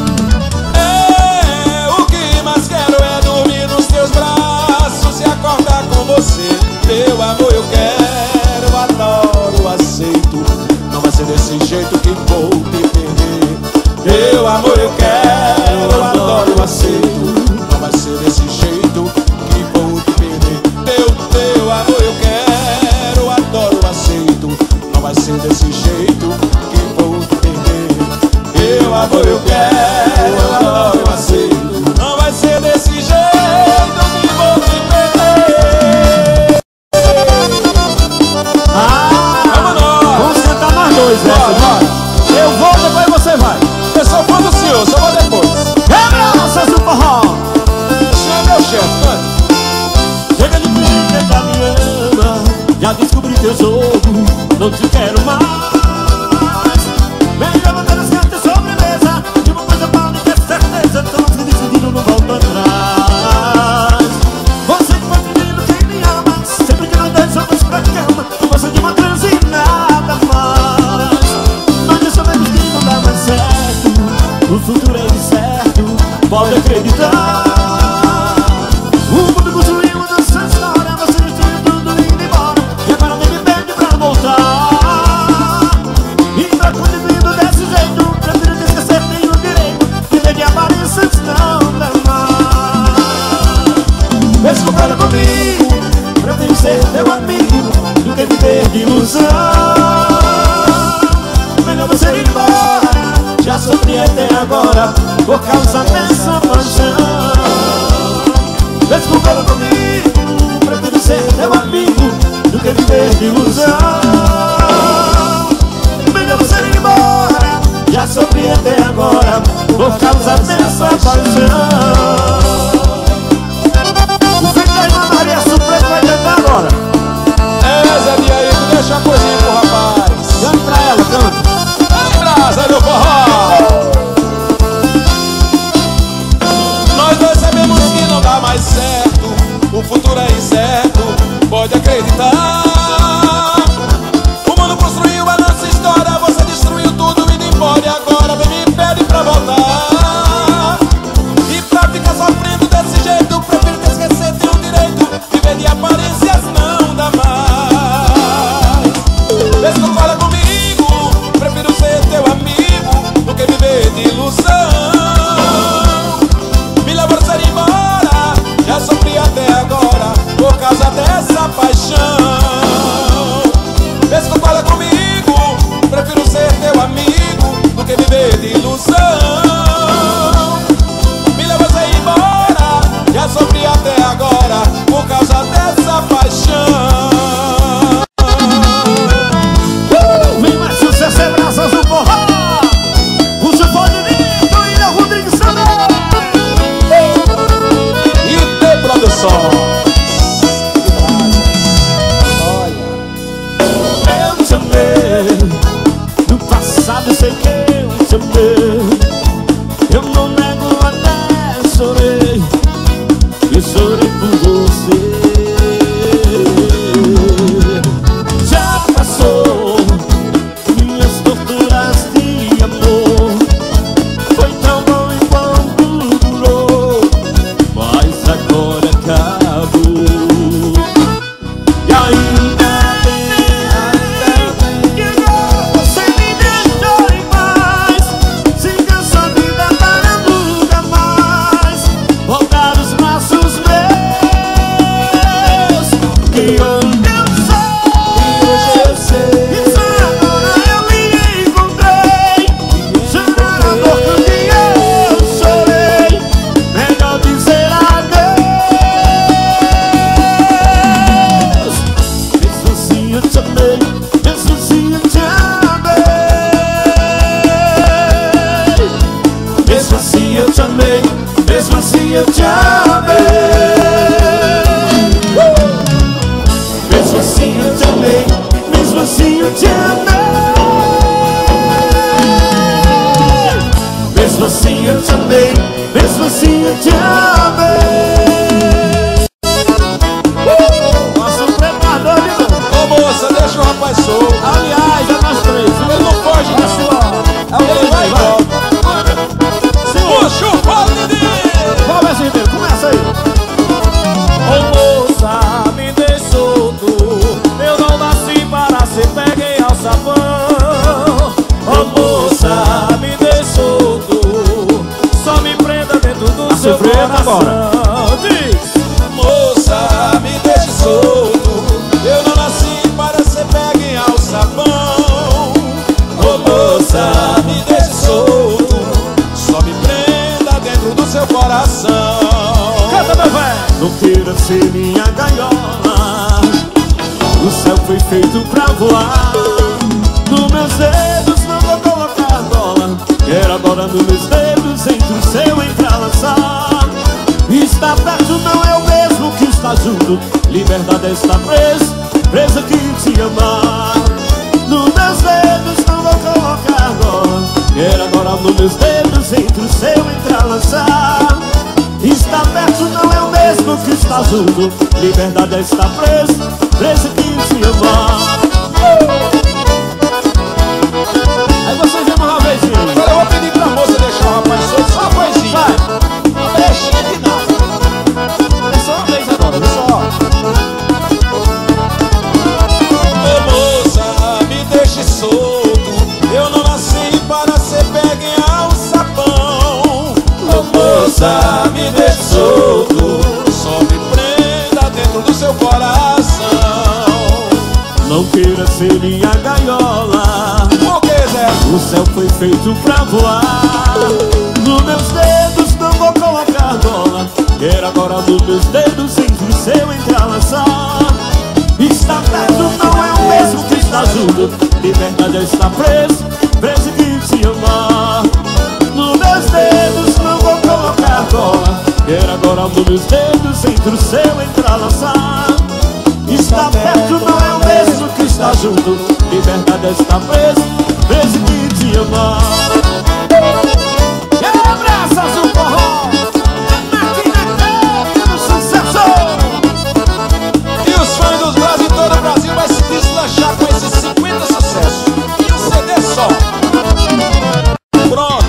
É, o que mais quero é dormir nos teus braços e acordar com você. Teu amor eu quero, adoro, aceito. Não vai ser desse jeito que vou te perder. Teu amor eu quero, adoro, aceito. Não vai ser desse jeito que vou te perder. Teu, teu amor eu quero, adoro, aceito. Não vai ser desse jeito que vou te perder. Teu amor eu quero, adoro, aceito. Não vai ser desse jeito que vou te perder. Ah, vamos nós. Vamos cantar nós dois, né? Bora, bora. Eu vou, depois você vai. Eu sou fã do senhor, só vou depois. Quebra-lanças do forró. O senhor é meu chefe, canta. Chega de briga, tá me ama. Já descobri teu jogo, não te quero mais. Vem levantando as cartas sobre a mesa. De uma coisa pode ter certeza, estamos que decidindo, não volta atrás. Você que foi menino que me ama. Sempre que nós dois vamos pra cama, tu gosta de uma transa e nada mais. Nós já sabemos que não dá mais certo. O futuro é incerto, pode acreditar. O mundo construiu uma nossa história. Você destruiu tudo indo embora. E agora nem me pede pra voltar. E pra continuando desse jeito, prefiro te esquecer, tenho o direito. Viver de aparências não dá mais. Desculpa comigo, prefiro ser teu amigo do que viver de ilusão. Melhor você ir embora. Já sofri até agora por causa dessa paixão. Desculpa comigo, prefiro ser teu amigo do que viver de ilusão. Melhor você ir embora. Já sofri até agora por causa dessa paixão. O filho da irmã Maria Suprema vai cantar agora. É, Zé de aí, tu deixa a coisinha pro rapaz. Canta pra ela, canta. Ai, brasa, meu forró. Nós dois sabemos que não dá mais certo. O futuro é incerto, pode acreditar. O mundo construiu a nossa história. Você destruiu tudo indo embora. E agora vem me pede pra voltar. E pra ficar sofrendo desse jeito, prefiro te esquecer, tenho o direito. Viver de aparências não dá mais. Desconcola comigo, prefiro ser teu amigo do que viver de ilusão. Me leva você ir embora. Já sofri até agora por causa dessa paixão. Desconcola comigo, prefiro ser teu amigo do que viver de ilusão. Me leva você ir embora. Já sofri até agora por causa dessa paixão. Uh, vem mais sucesso, é braças do forró. O Chupão de Nito e o Rodrigues também. E tem produção. viver solto. Aliás, é nós três. Ele não foge, não. Ele vai e volta. Puxa o fone dele. Vamos, esse Ribeiro, começa aí. Ô moça, me deixe solto. Eu não nasci para ser pegue em alçapão. Ô moça, me deixe solto. Só me prenda dentro do Tá seu sofrendo coração. agora. Diz. Moça, me deixe solto. Eu não nasci para ser pegue em alçapão. Ô moça, me deixe solto. Só me prenda dentro do seu coração. Canta, meu velho. Não queira ser minha gaiola. O céu foi feito pra voar. Nos meus dedos não vou colocar bola. Quero agora nos meus dedos entre o seu entrelaçar. Estar perto não é o mesmo que estar junto. Liberdade é estar preso, presa que te amar. Nos meus dedos não vou colocar bola. Quero agora nos meus dedos entre o seu entrelaçar. Estar perto não é o mesmo que estar junto. Liberdade é estar preso, preso que te amar. Aí vocês vêm uma vez, gente. Agora eu vou pedir pra moça deixar o rapaz solto. Só uma coisinha. Vai. Não deixinha de nada. É só uma vez agora, viu? Só. Ô moça, me deixe solto. Eu não nasci para ser pegue em alçapão. Ô moça, me deixe solto. Só me prenda dentro do seu coração. Não queira ser minha gaiola. Por que, Zé? O céu foi feito pra voar. Nos meus dedos não vou colocar bola. Quero agora nos meus dedos entre o seu entrelaçar. Estar perto não é o mesmo que estar junto. Liberdade é estar preso, preso que te amar. Nos meus dedos não vou colocar bola. Quero agora nos meus dedos entre o seu entrelaçar. Estar perto não é o mesmo que estar junto. Liberdade é estar preso, preso que te amar. Abraças o forró, máquina quente do sucesso. E os fãs dos Brasil, todo o Brasil vai se deslanchar com esses cinquenta sucessos. E um C D só. Pronto.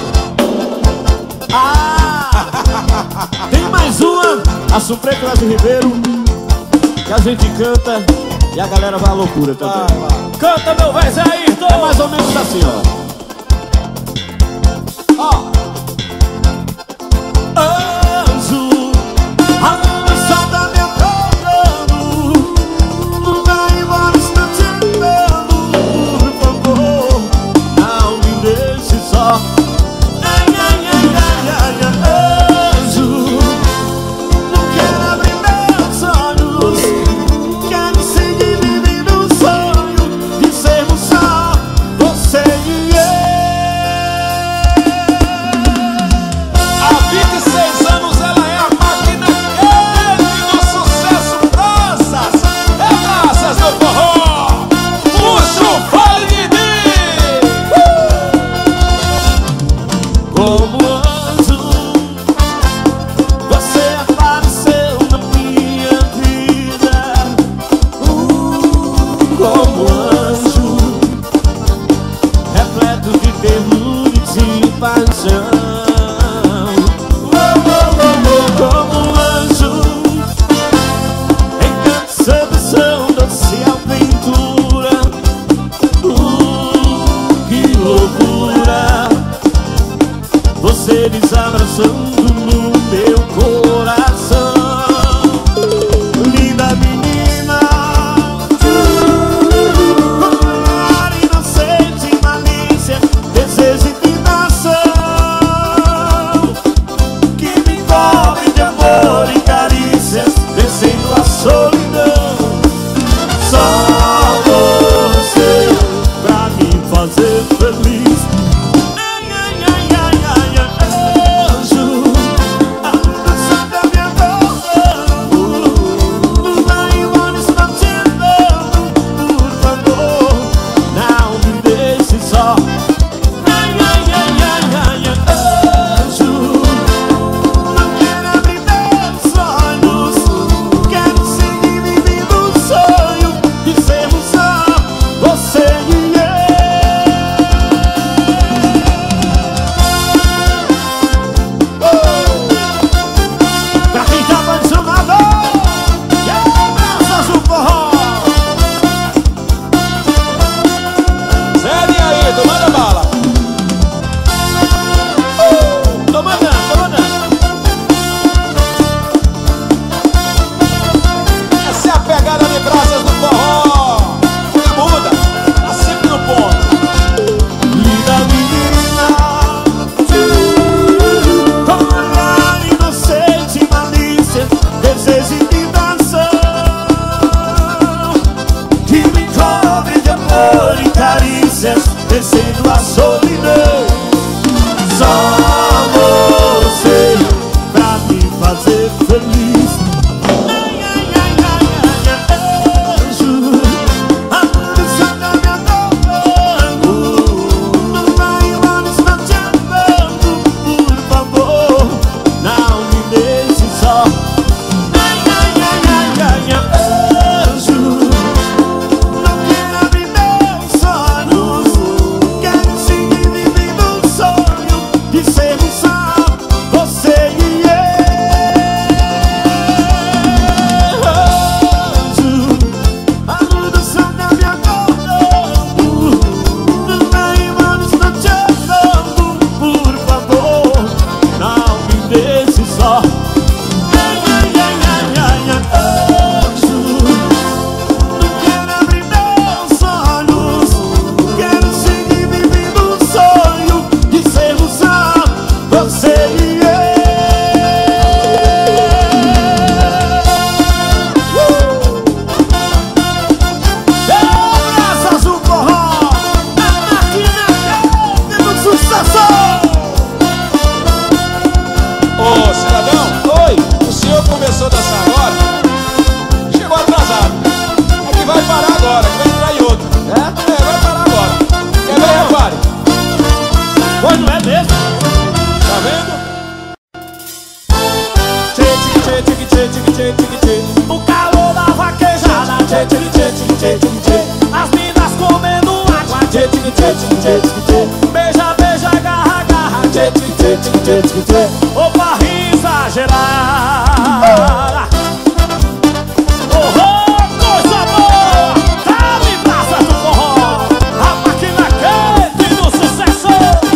Ah, tem mais uma, a Supremo Brasil Ribeiro, que a gente canta e a galera vai à loucura também. Vai, vai. Canta, meu velho, Zé Ayrton. É mais ou menos assim, ó. Ó. Anjo, a luz da minha cobrando. Não vai embora, está te amando. Por favor, não me deixe só. Ai, ai, ai, ai, ai, ai. Anjo, não quero abrir meus olhos. Quero seguir vivendo um sonho de sermos só você e eu. Há vinte e seis anos ela é a máquina quente do sucesso. Braças, é braças do forró. Puxa o fone de Didi. Como anjo, você apareceu na minha vida. Uh, como anjo, repleto de ternura e de paixão. Oh, oh, oh, oh, como anjo, encanto, sedução, doce aventura. Uh, que loucura, você desabraçando no meu coração. Linda menina, com ar inocente, malícia, desejo e tentação, que me cobre de amor e carícias, descendo a solidão. Só você pra me fazer feliz. Ai, ai, ai, ai, ai, ai, anjo, a luz da minha boca. Não vai embora, está te amando. Por favor, não me deixe só. Ai, ai, ai, ai, ai, ai, anjo, não quero abrir meus olhos. Quero seguir vivendo vencendo a solidão. Só você pra me fazer feliz. Ai, ai, ai, ai, ai, anjo, a luz da minha dor. Não vai embora, está te amando. Por favor, não me deixe só. Ai, ai, ai, ai, ai, anjo, não quero abrir meus olhos. Quero seguir vivendo um sonho de sermos só você e eu. Anjo, a luz do céu da minha dor. Não vai embora, estou te amando. Por favor, não me deixe só. Ai, ai, ai, ai, ai, anjo, não quero abrir meus olhos. Quero seguir vivendo um sonho de sermos só você e eu. Abraço Azul Forró, a máquina é do sucesso. Ô, cidadão, oi, o senhor começou a dançar agora, chegou atrasado. É que vai parar agora, que vai entrar em outro. É? É, vai parar agora. Quer ver, repare? Pois não é mesmo? Tá vendo? Tchê, tchê, tchê, tchê, tchê, tchê, tchê, tchê. O calor da vaquejada, tchê, tchê, tchê, tchê, tchê, tchê, tchê. As minas comendo água, tchê, tchê, tchê, tchê, tchê, tchê, tchê. Beija, beija, agarra, agarra, tchê, tchê, tchê, tchê, tchê, tchê, tchê. Opa, exagerada. Oh, oh, coisa boa. Dá-me braças do forró, a máquina quente do sucesso.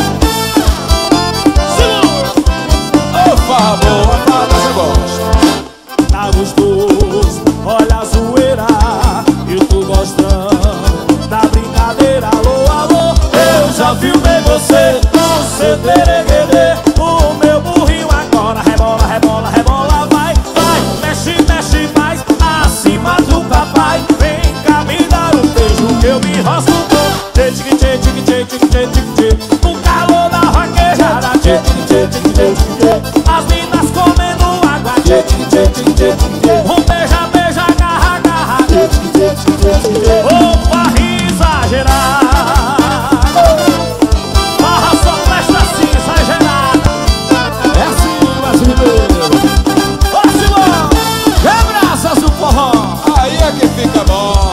Segura. Ô, farra boa, farra dessa eu gosto. Tá gostoso, olha a zoeira, eu tô gostando da brincadeira. Alô, alô, eu já filmei você no seu tereguedê. O meu burrinho agora rebola, rebola, rebola, vai, vai. Mexe, mexe mais, acima do papai. Vem cá me dar um beijo que eu me rosco com. Tchê, tchê, tchê, tchê, tchê, tchê, tchê, tchê, tchê. O calor da vaquejada, tchê, tchê, tchê, tchê, tchê, tchê. As minas comendo água, tchê, tchê, tchê, tchê, tchê, tchê. Um beija, beija, agarra, agarra, tchê, tchê, tchê, tchê, tchê, tchê. Opa, exagerada. Barra só presta assim, exagerada. É assim, brasileiro. Ô, Simão, Abraças do forró. Aí é que fica bom.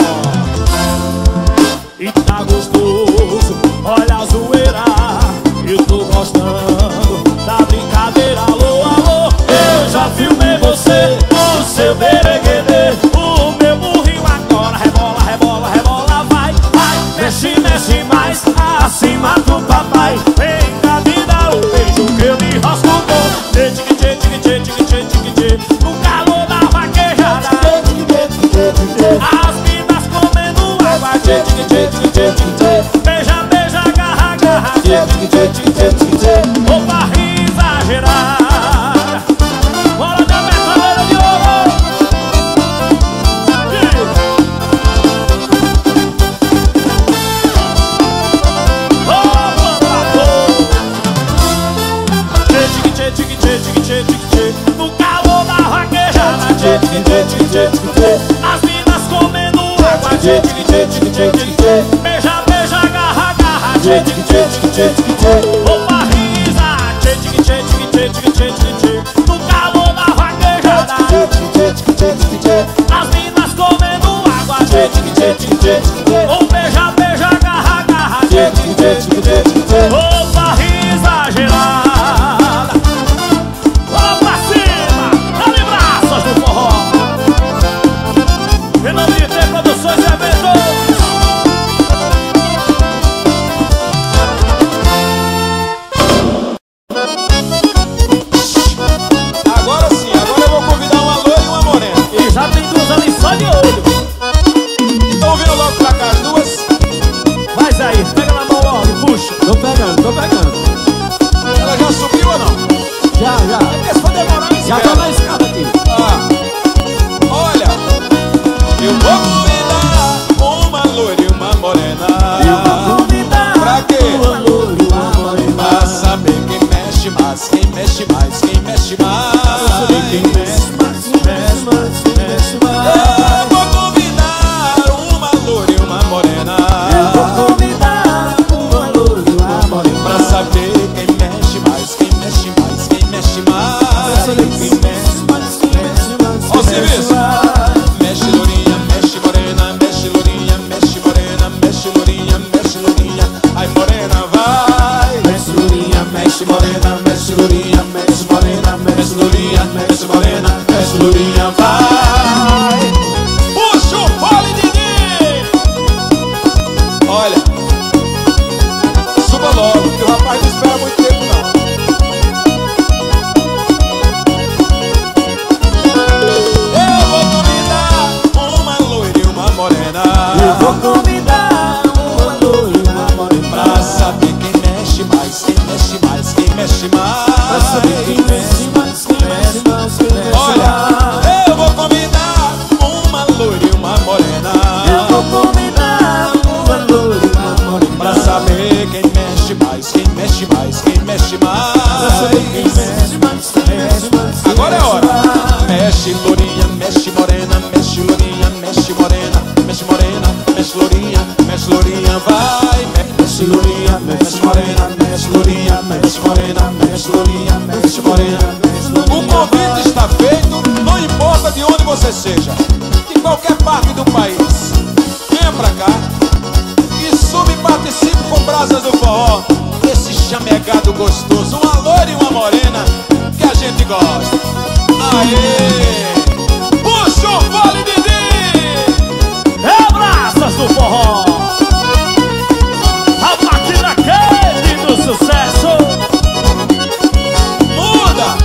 e tá gostoso, olha a zoeira, eu tô gostando da brincadeira. Alô, alô, eu já filmei você no seu bereguedê. O meu burrinho agora rebola, rebola, rebola, vai, vai. Mexe, mexe mais, acima do papai. Vem cá me dar um beijo que eu me rosco com. Tchê, tchê, tchê, tchê, tchê, tchê, tchê, tchê. No calor da vaquejada, as minas comendo água, tchê, tchê, tchê, tchê, tchê, tchê. Beija, beija, agarra, agarra, tchê, tchê, tchê, tchê, tchê, tchê. Opa, exagerada. Bora da metralhadora de ouro. Opa, papo. Tchê, tchê, tchê, tchê, tchê, tchê, tchê, tchê. No calor da vaquejada, tchê, tchê, tchê, tchê, tchê, tchê. As minas comendo água, tchê, tchê, tchê, tchê, tchê, tchê. Beija, beija, agarra, agarra, tchê, tchê, tchê, tchê, tchê, tchê. Opa, risa, tchê, tchê, tchê, tchê, tchê, tchê, tchê, tchê. No calor da vaquejada, as minas comendo água, tchê, tchê, tchê, tchê, tchê. Um beija, beija, agarra, agarra, tchê, tchê, tchê, tchê, tchê. Opa, exagerada. Vamos pra cima, dá-lhe braços do forró. Em nome de T Produções e Eventos. Agora sim, agora eu vou convidar uma loira e uma morena. E já tem duas ali só de olho. Estão vindo logo pra cá as duas? Vai aí, pega na mão logo e puxa. Tô pegando, tô pegando. Ela já subiu ou não? Já, já. Porque se for demorar, não Já espera. tô na escada aqui. Ah, olha, eu vou convidar uma loira e uma morena Eu vou convidar pra mexe morena, mexe morena, mexe lourinha, mexe lourinha, vai. Mexe lourinha, mexe morena, mexe lourinha, mexe morena, mexe lourinha, mexe morena. O convite está feito, não importa de onde você seja, de qualquer parte do país. Venha pra cá e suba e participe com Brasas do Forró. Esse chamegado gostoso, uma loira e uma morena que a gente gosta. Aê! Puxa o fole, Didi! É Brasas do Forró, a máquina quente do sucesso. Muda!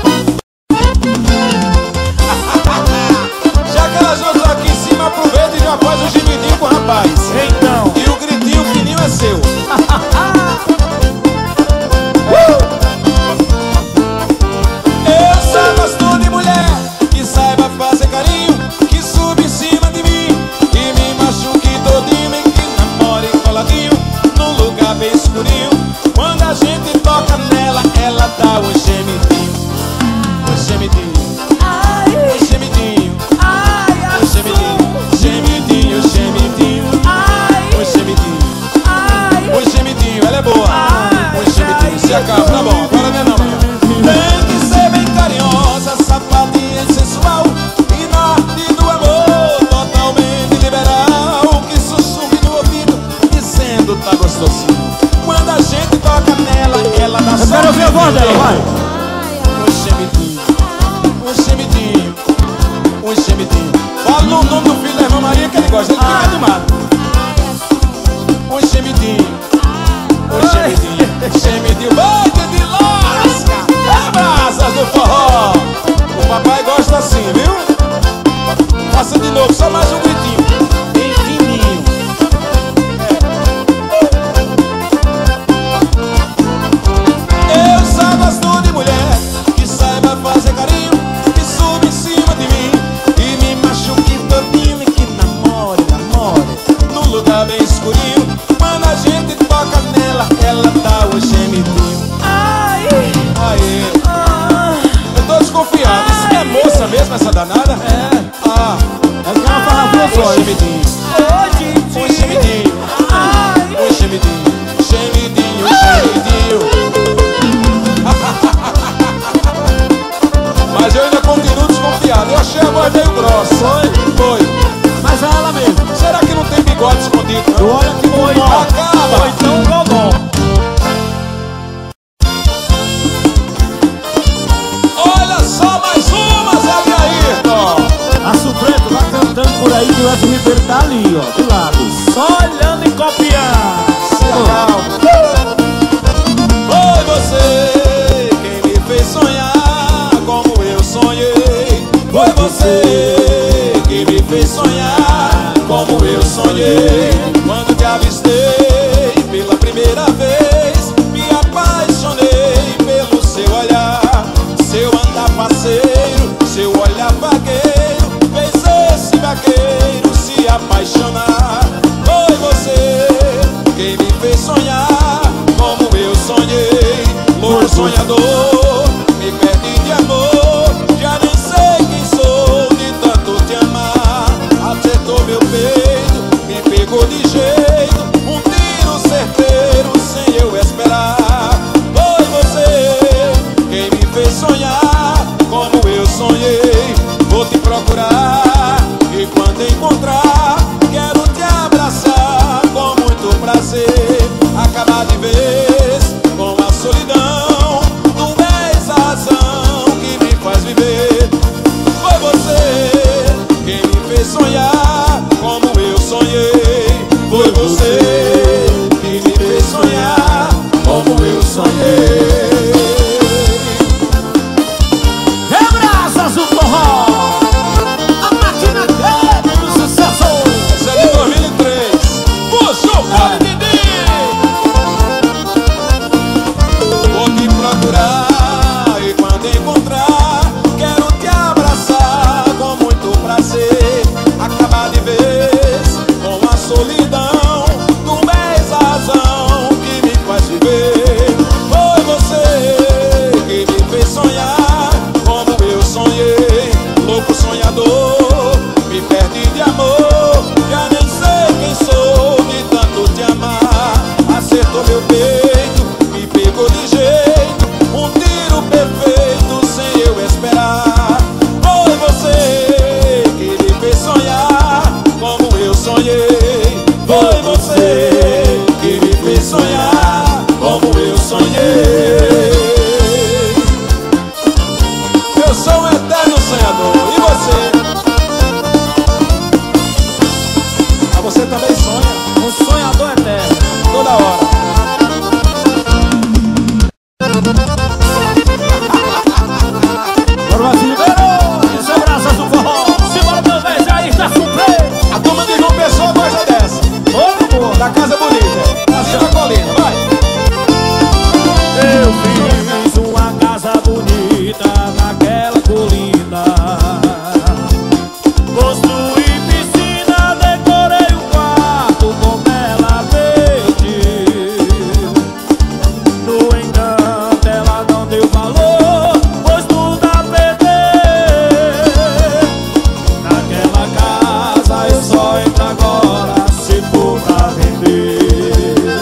Já que elas não estão aqui em cima, aproveita e já faz o gemidinho com o rapaz. Então, E o gritinho fininho é seu. Eu só gosto de mulher que saiba fazer carinho, que suba em cima de mim e me machuque todinho, e que namore coladinho num lugar bem escurinho. Quando a gente toca nela, ela dá um gemidinho, um gemidinho, um gemidinho, um gemidinho, gemidinho, gemidinho, um gemidinho, um gemidinho. Ela é boa, um gemidinho. Se acaba, tá bom, agora não é não, mãe. Tem que ser bem carinhosa, safadinha e sensual, e na arte do amor totalmente liberal, que sussurre no ouvido dizendo tá gostosinho. Quando a gente toca nela, ela dá só. eu quero ouvir a voz dela, vai. Um gemidinho, um gemidinho, um gemidinho. Fala o nome do filho da irmã Maria que ele gosta, ele fica animado. Um gemidinho, um gemidinho, gemidinho, vai de lasca. É Brasas do Forró. O papai gosta assim, viu? Faça de novo, só mais um gritinho, bem fininho. Eu só gosto de mulher que saiba fazer carinho, que suba em cima de mim e me machuque todinho, e que namore, namore num lugar bem escurinho. Quando a gente toca nela, ela dá o gemidinho. Aê, eu tô desconfiado, isso é moça mesmo, essa danada? É. Ah, É que ela fala duas um horas. gemidinho, um gemidinho, um gemidinho, gemidinho, gemidinho. Mas eu ainda continuo desconfiado. Eu achei a voz meio grossa. Foi? Foi. Mas é ela mesmo. Será que não tem bigode escondido, não? Olha que foi. Acaba. Foi tão gogó. Olha só mais uma, Zé Ayrton. A Supreto vai cantando por aí que o Edson Ribeiro tá ali, ó, do lado, só olhando e copiando. Legal. Foi você quem me fez sonhar como eu sonhei. Foi você que me fez sonhar como eu sonhei. Quando te avistei pela primeira vez, me apaixonei pelo seu olhar, seu andar parceiro, seu olhar vaqueiro, fez esse vaqueiro se apaixonar. Foi você quem me fez sonhar como eu sonhei. Louco sonhador, me perdi de amor, já nem sei quem sou de tanto te amar. Acertou meu peito, me pegou de jeito, um tiro certeiro sem eu esperar. Foi você quem me fez sonhar como eu sonhei. Vou te procurar e quando encontrar, quero te abraçar com muito prazer. Acabar de vez com a solidão, tu és a razão que me faz viver. Foi você quem me fez sonhar como eu sonhei. Foi você que me fez sonhar como eu sonhei. É Brasas do Forró, a máquina quente do sucesso. Essa é de dois mil e três. Puxa o fone, Didi. Vou te procurar e quando encontrar, quero te abraçar com muito prazer. Acabar de vez com a solidão, casa bonita, casinha na colina, vai. Eu fiz uma casa bonita naquela colina, construí piscina, decorei o quarto com bela verde. No entanto ela não deu valor, pois tudo a perder. Naquela casa eu só entro agora se for pra vender.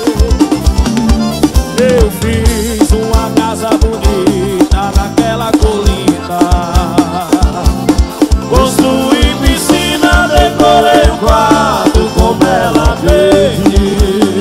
Eu fiz uma casa bonita naquela colina, construí piscina, decorei o quarto com bela verde.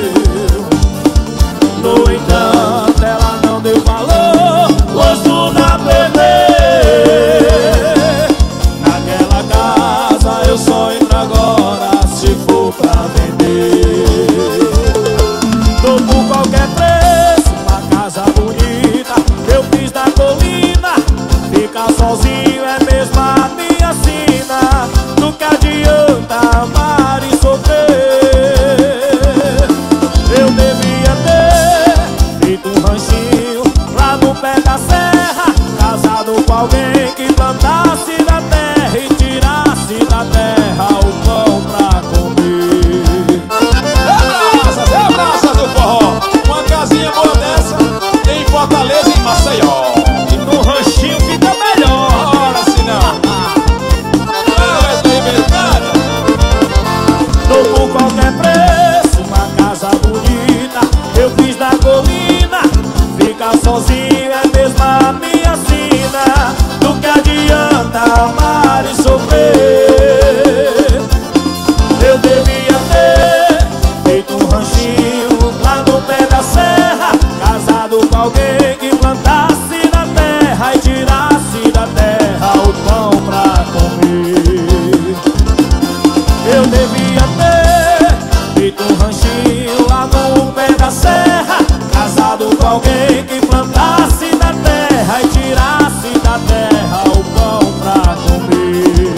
No entanto ela não deu valor, pois tudo a perder. Naquela casa eu só entro agora se for pra vender. Dou por qualquer preço uma casa bonita que eu fiz na colina. Ficar sozinho é mesmo a minha sina. Nunca adianta amar e sofrer. Eu devia ter feito um ranchinho lá no pé da serra, casado com alguém que plantasse na terra e tirasse da terra o pão pra comer. Abraças, abraças do forró. Uma casinha boa dessa tem em Fortaleza e em Maceió. E no ranchinho fica melhor. Ora, se não. Ah, Wesley Mercado. Dou por qualquer preço uma casa bonita eu fiz na colina. Ficar sozinho é mesmo a minha sina. Nunca adianta amar e sofrer. Eu devia ter feito um ranchinho lá no pé da serra, casado com alguém que plantasse na terra e tirasse da terra o pão pra comer. Eu devia ter feito um ranchinho lá no pé da serra, casado com alguém que plantasse na terra e tirasse da terra o pão pra comer.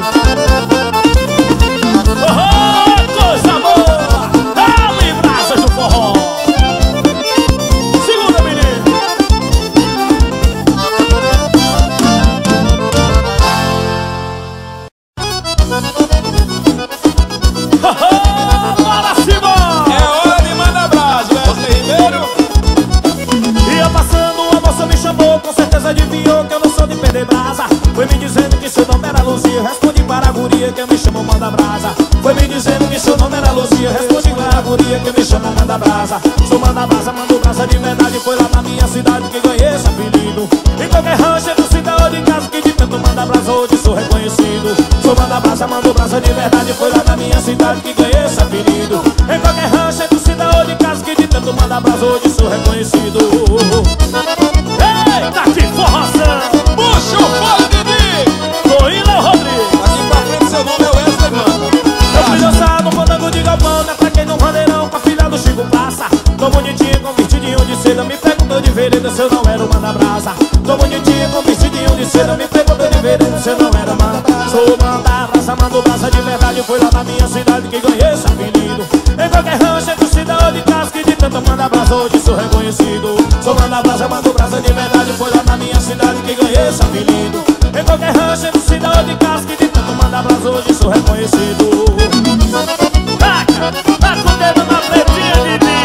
Oh, coisa boa! Dá-lhe brasas do forró! Segunda, menino! Bora cima! É hora de mandar brasa, Wesley Ribeiro. Ia passando, a moça me chamou, com certeza adivinhou que eu não sou de perder brasa. Foi me dizendo que seu nome era Luzia, respondi para a guria que me chamou manda brasa. Foi me dizendo que seu nome era Luzia, respondi para a guria que me chamou manda brasa. Sou manda brasa, mando brasa de verdade, foi lá na minha cidade que ganhei esse apelido. Em qualquer rancho, no cidade ou de casa, que de tanto manda brasa hoje sou reconhecido. Sou manda brasa, mando brasa de verdade, foi lá na minha cidade que ganhei esse apelido. Em qualquer rancho, no cidade ou de casa, que de tanto manda brasa hoje sou reconhecido. Eita, que forração! Puxa o fole, Didi. Foi Léo Rodrigues. Daqui pra frente seu nome é Wesley, mano. Eu fui dançar no fandango de galpão, né? Pra quem não bandeirão, com a filha do Chico Praça. Tô bonitinho com vestidinho de seda, me perguntou de vereda se eu não era o manda brasa. Tô bonitinho com vestidinho de seda, me perguntou de vereda se eu não era manda brasa. Sou manda brasa, mando brasa de verdade, foi lá na minha cidade que ganhei esse apelido. Em qualquer rancho, entre cidade ou de casa, que de tanto manda brasa hoje sou reconhecido. Sou manda brasa, mando brasa de verdade, foi lá na minha cidade que ganhei esse apelido. Em qualquer rancho, entre cidade ou de casa, que de tanto manda brasa hoje sou reconhecido. Taca, tá com o dedo na pretinha de mim.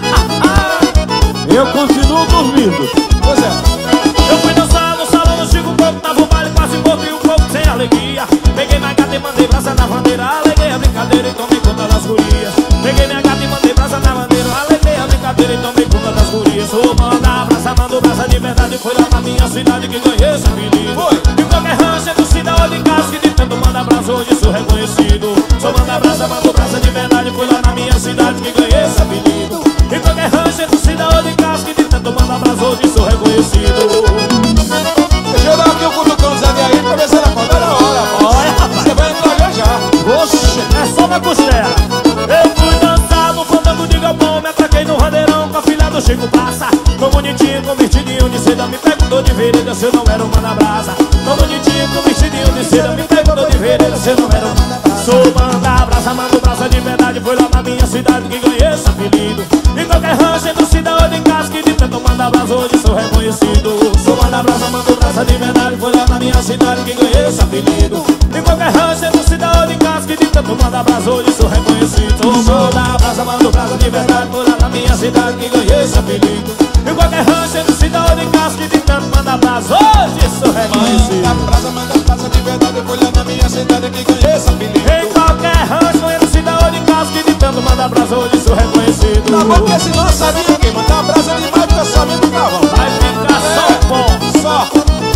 Eu continuo dormindo. Pois é. Eu fui dançar no salão do Chico Coco, tava o baile quase morto e um pouco sem alegria. Peguei minha gata e mandei brasa na bandeira, aleguei a brincadeira e tomei conta das gurias. Peguei minha gata e mandei brasa na bandeira, aleguei a brincadeira e tomei conta das gurias. Sou manda brasa, mando brasa de verdade, foi lá na minha cidade que ganhei esse apelido. Foi. E qualquer rancho, do cidade ou de casa, que de tanto manda brasa hoje sou reconhecido. Sou manda brasa, mando brasa de verdade, foi lá na minha cidade que ganhei esse apelido. E qualquer rancho, do cidade ou de casa, que de tanto manda brasa hoje sou reconhecido. Deixa eu dar aqui o cutucão Zé de aí pra ver se ela conta na hora, rapaz. Olha, rapaz. Você vai entrar já já. Oxe, é só na costela. Eu fui dançar no fandango de galpão, me atraquei no randeirão com a filha do Chico Praça. Tô bonitinho com vestidinho de seda, me perguntou de vereda se eu não era o manda brasa. Tô bonitinho com vestidinho de seda, me perguntou de vereda se eu não era o manda brasa. Sou manda brasa, mando brasa de verdade, foi lá na minha cidade que ganhei esse apelido. Em qualquer rancho, em torcida ou em casca, de tanto manda brasa, hoje sou reconhecido. Sou manda brasa, mando brasa de verdade. Foi lá na minha cidade que ganhei esse apelido. Em qualquer rancho, em torcida ou em casca, de tanto manda brasa, hoje sou reconhecido. Sou manda brasa, mando brasa de verdade. Foi lá na minha cidade que ganhei esse apelido. Em qualquer rancho, em torcida ou em casca, de tanto manda brasa, hoje sou reconhecido. Manda brasa, manda brasa de verdade. Foi lá na minha cidade que ganhei esse apelido. Em qualquer rancho, em torcida ou em casca, de tanto manda brasa, hoje sou reconhecido. Tá bom que esse não sabia quem manda brasa demais, fica só mesmo cavalo. Vai ficar só bom. Só.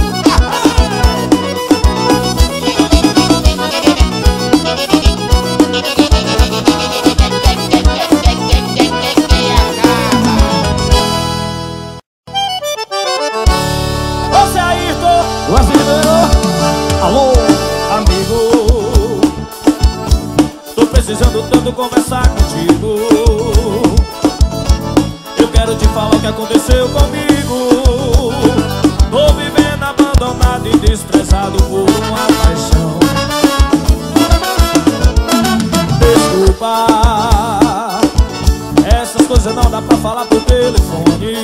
Você Ayrton, alô, amigo, tô precisando tanto conversar contigo. Eu quero te falar o que aconteceu comigo. Tô vivendo abandonado e desprezado por uma paixão. Desculpa, essas coisas não dá pra falar por telefone.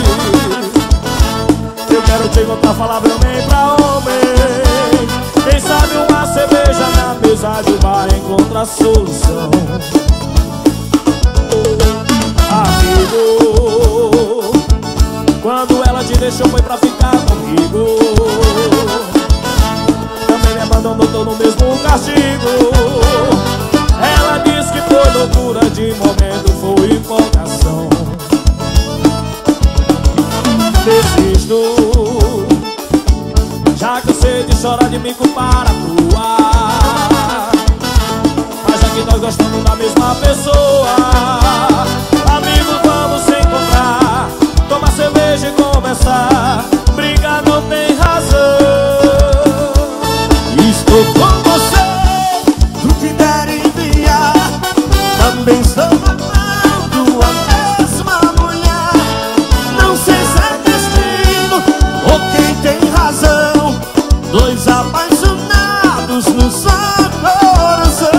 Eu quero te contar, falar bem pra homem. Quem sabe uma cerveja na mesa de bar encontra a solução. Amigo, quando ela te deixou foi pra ficar comigo. Também me abandonou, tô no mesmo castigo. Ela disse que foi loucura de momento, foi empolgação. Desisto, já cansei de chorar, de me culpar à toa. Mas já que nós gostamos da mesma pessoa, amigo, vamos se encontrar, tomar cerveja e conversar. Brigar não tem razão. Estou com você, do que der enviar. Também estou amando a mesma mulher. Não sei se é destino ou quem tem razão. Dois apaixonados no seu coração.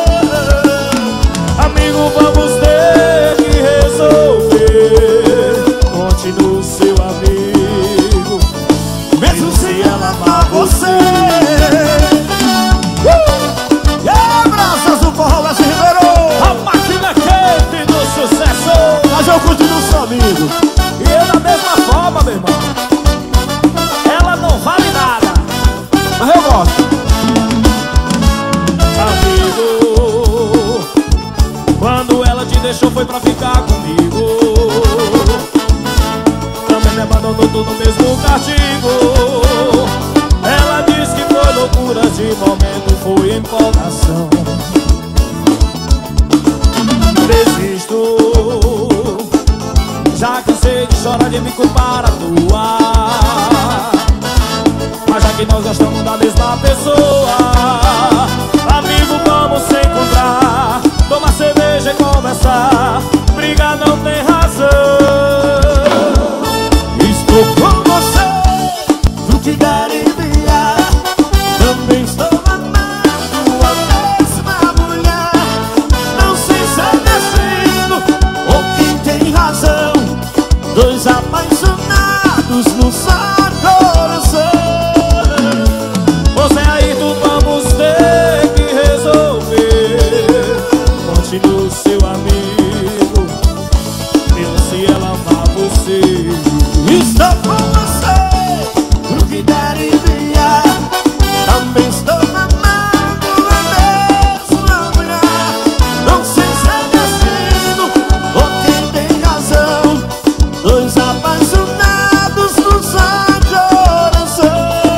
Amigo, vamos ter que resolver. Continue seu amigo, Mesmo se ela amar você. Uh! E abraços do forró West Ribeiro. a máquina quente do sucesso. Mas eu continuo seu amigo. E eu da mesma forma, meu irmão. Ela não vale nada, Mas eu gosto. amigo. Quando ela te deixou foi pra ficar comigo. Também me abandonou, tudo no mesmo castigo. Ela disse que foi loucura de momento, foi empolgação. Desisto, já cansei de chorar, de me culpar à toa. Mas já que nós gostamos da mesma pessoa, amigo, vamos se encontrar, tomar cerveja e conversar. Brigar não tem razão. Estou com você, do que der enviar. Também estou amando a mesma mulher. Não sei se é destino ou quem tem razão. Dois apaixonados no seu coração. Você aí, tu vamos ter que resolver. Continue seu amigo, mesmo se ela amar você. Estou com você, do que der enviar. Também estou amando a mesma mulher. Não sei se é destino ou quem tem razão. Dois apaixonados no seu coração.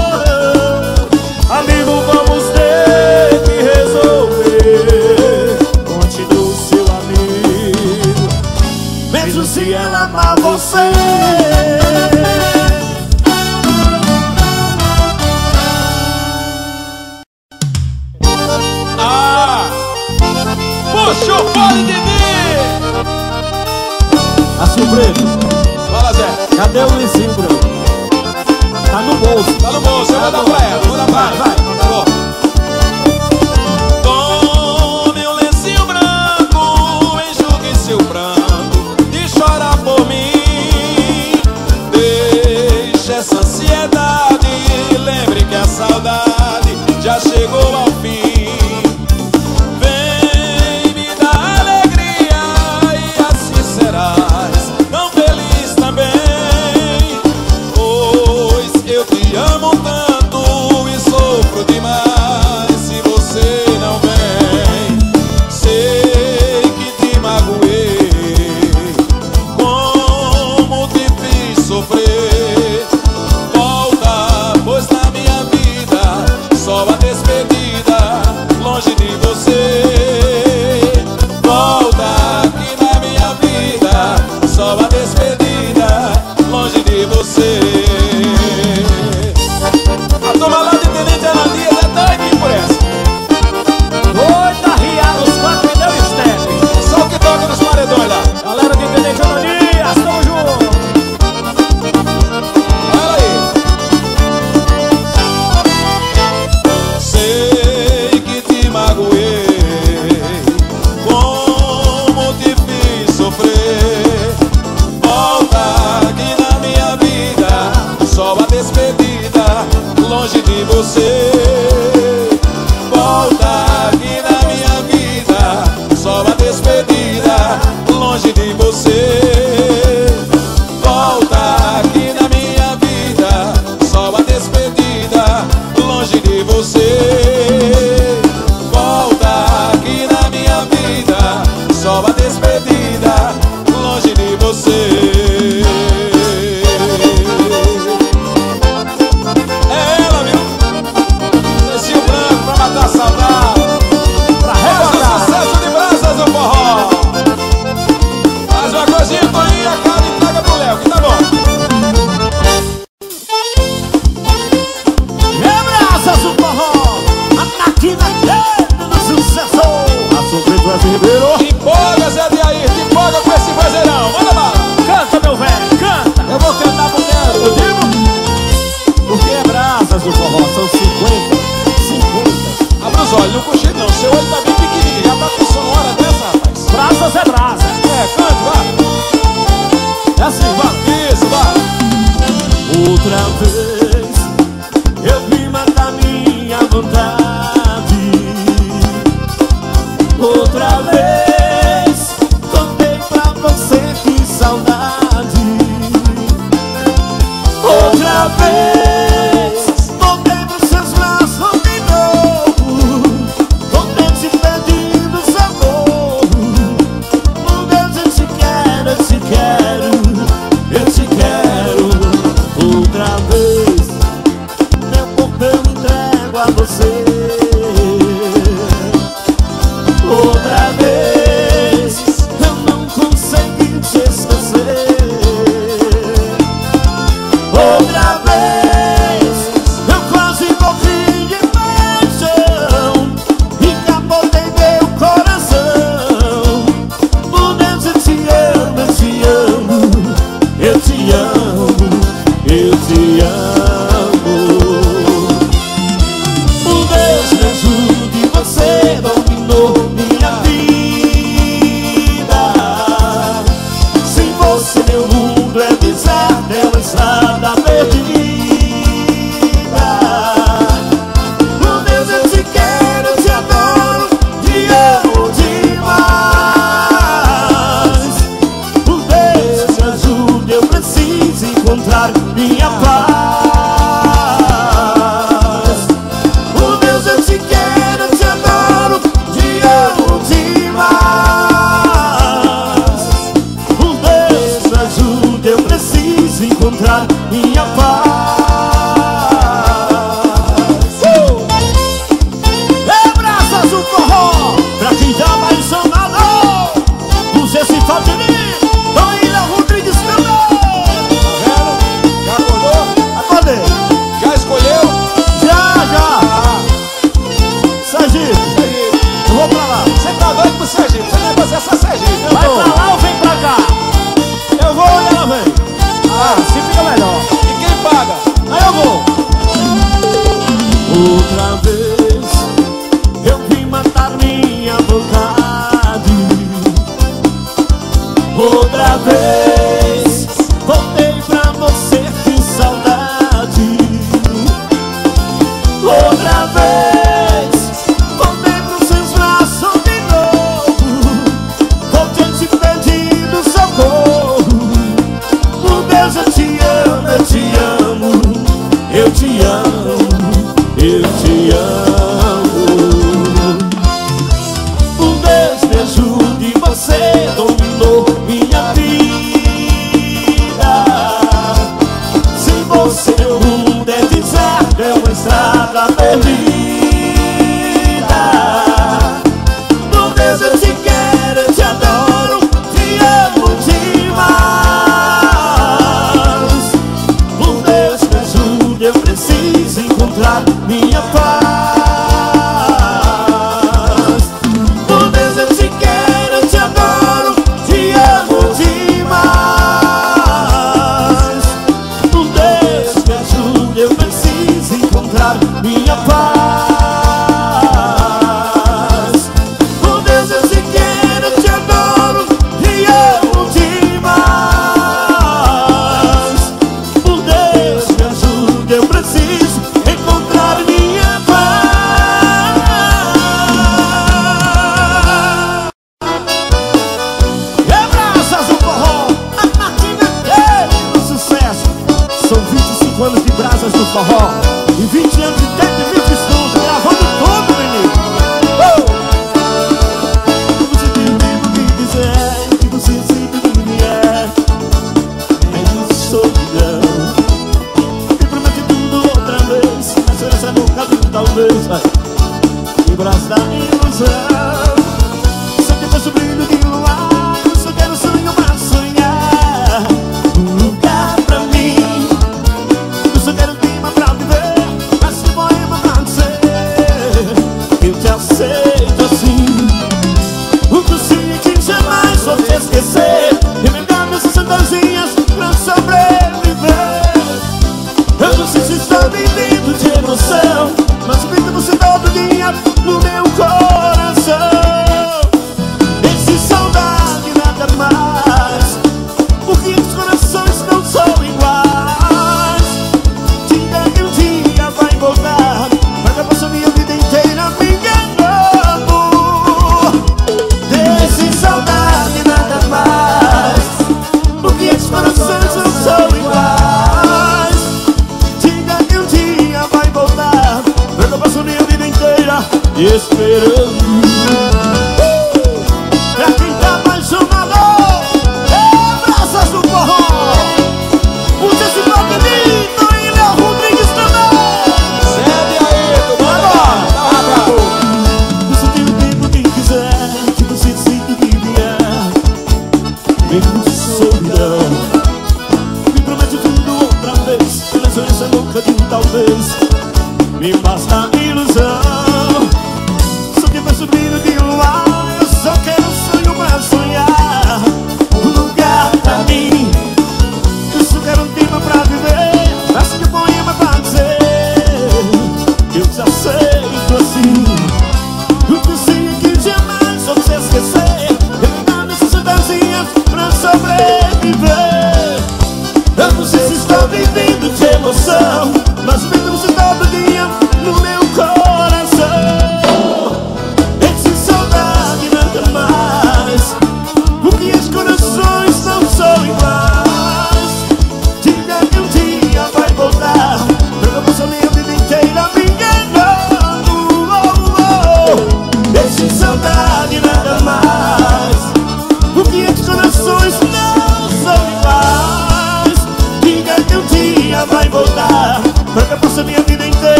Amigo, vamos ter que resolver. Continue seu amigo, Mesmo se ela amar você. Ah! Puxa o fone de mim! A surpresa. Fala, Zé. Cadê o lencinho branco? Tá no bolso. Tá no bolso, eu vou dar pra ela, eu vou dar pra ela. Vai, vai. Tá bom. Tome um lencinho branco Outra vez voltei pra você, que saudade. Outra vez voltei pros seus braços de novo. Voltei te pedindo socorro. Meu Deus, eu te quero, eu te quero, eu te quero. Outra vez meu corpo eu entrego a você. Outra vez eu não consegui te esquecer. Outra vez eu quase morri de paixão e capotei meu coração. Por Deus, eu te amo, eu te amo, eu te amo, eu te amo. Por Deus, me ajude, você dominou minha vida. Sem você meu mundo é deserto, é uma estrada perdida. Por Deus, eu te quero, eu te adoro, te amo demais. Por Deus, me ajude, eu preciso encontrar minha paz. Por Deus, eu te quero, eu te adoro, te amo demais. Por Deus, me ajude, eu preciso encontrar minha paz. Uh! Abraços do forró pra quem já apaixonado. Você se faz de mim, Toíra Rodrigues também. Já acordou? Acordei. Já escolheu? Já, já. Sergipe, eu vou pra lá. Você tá doido pro Sergipe? Você negocia essa Sergipe. Eu Vai tô. pra lá ou vem pra cá? Eu vou e ela vem. Ah, assim fica melhor. E quem paga? Aí eu vou. Outra vez eu vim matar minha vontade. Outra vez voltei pra você, que saudade. Outra vez voltei pros seus braços de novo.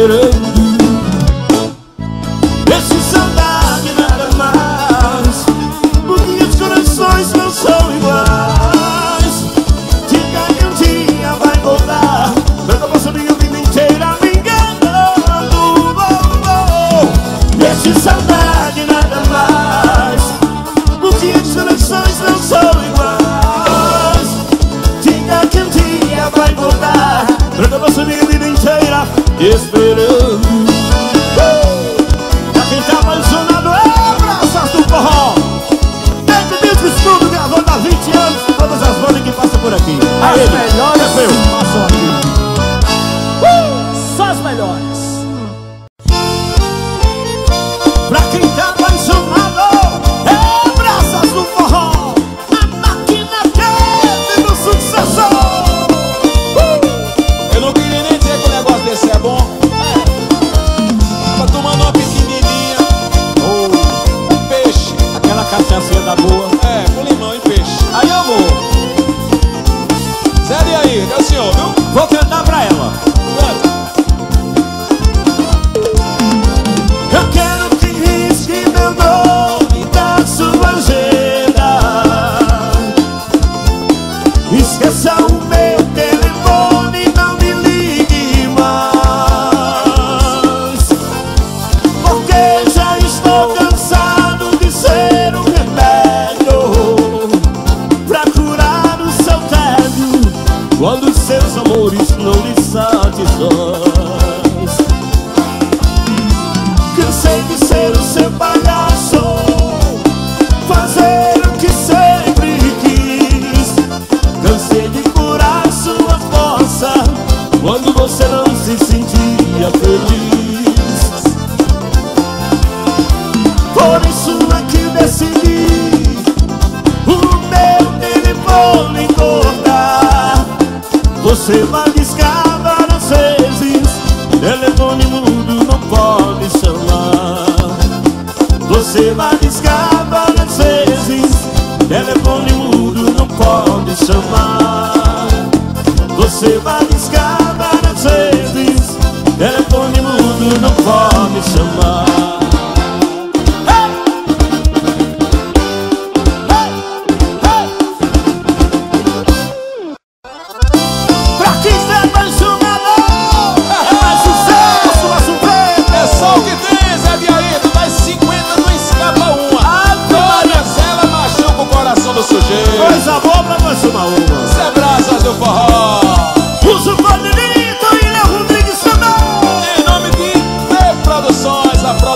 esperando. Esse saudade nada mais, porque os corações não são iguais. Diga que um dia vai voltar, mas eu passo minha vida inteira me enganando. Oh, oh. Esse saudade nada mais, porque os corações não são iguais. Diga que um dia vai voltar, mas eu passo minha vida inteira esperando. Pra quem tá apaixonado, é braças do forró. Desde disco estudo, gravando há vinte anos, todas as bandas que passam por aqui. As Aí, melhores é meu. passam aqui. uh, Só as melhores. Pra quem tá apaixonado, é braças do forró, a máquina quente do sucesso. Eu não queria nem dizer que o negócio desse é bom. Tava tomando uma pequenininha, Oh, um peixe. aquela cachaçinha da boa. É, com limão e peixe. Aí eu vou, Zé, e aí? É o senhor, viu? vou cantar pra ela. Canta. Eu quero que risque meu nome da sua agenda. Esqueça o meu telefone, não me ligue mais, porque já estou cansado de ser um remédio pra curar o seu tédio, quando seus amores não lhe satisfaz. Cansei de ser o seu palhaço, fazer o que sempre quis. Cansei de curar sua força, quando você não se sentia feliz. Por isso é que decidi o meu telefone cortar. Você vai discar várias vezes, telefone mudo não pode chamar. Você vai discar várias vezes, telefone mudo não pode chamar. Você vai discar várias vezes, telefone mudo não pode chamar. Hey! Hey! Hey! Pra quem está apaixonado, é mais sucesso, mais surpresa. É só o que tem, Zé, e aí? Tu dá cinquenta, não escapa uma. Olha, ela machuca o coração do sujeito. Coisa boa pra mais uma uma. Zé Braças do forró. Uso Padrinito e Léo Rodrigues também. Em nome de T Produções, a produção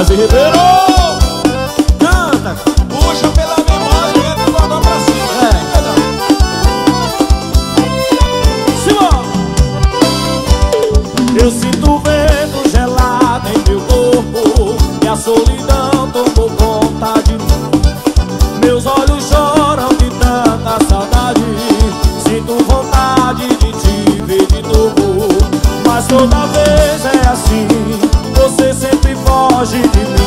Brasil Ribeiro! Canta! Puxa pela memória e entra o cordão pra cima. É. Eu sinto o vento gelado em meu corpo e a solidão tomou conta de mim. Meus olhos choram de tanta saudade, sinto vontade de te ver de novo, mas toda vez é assim, você sempre foge de mim.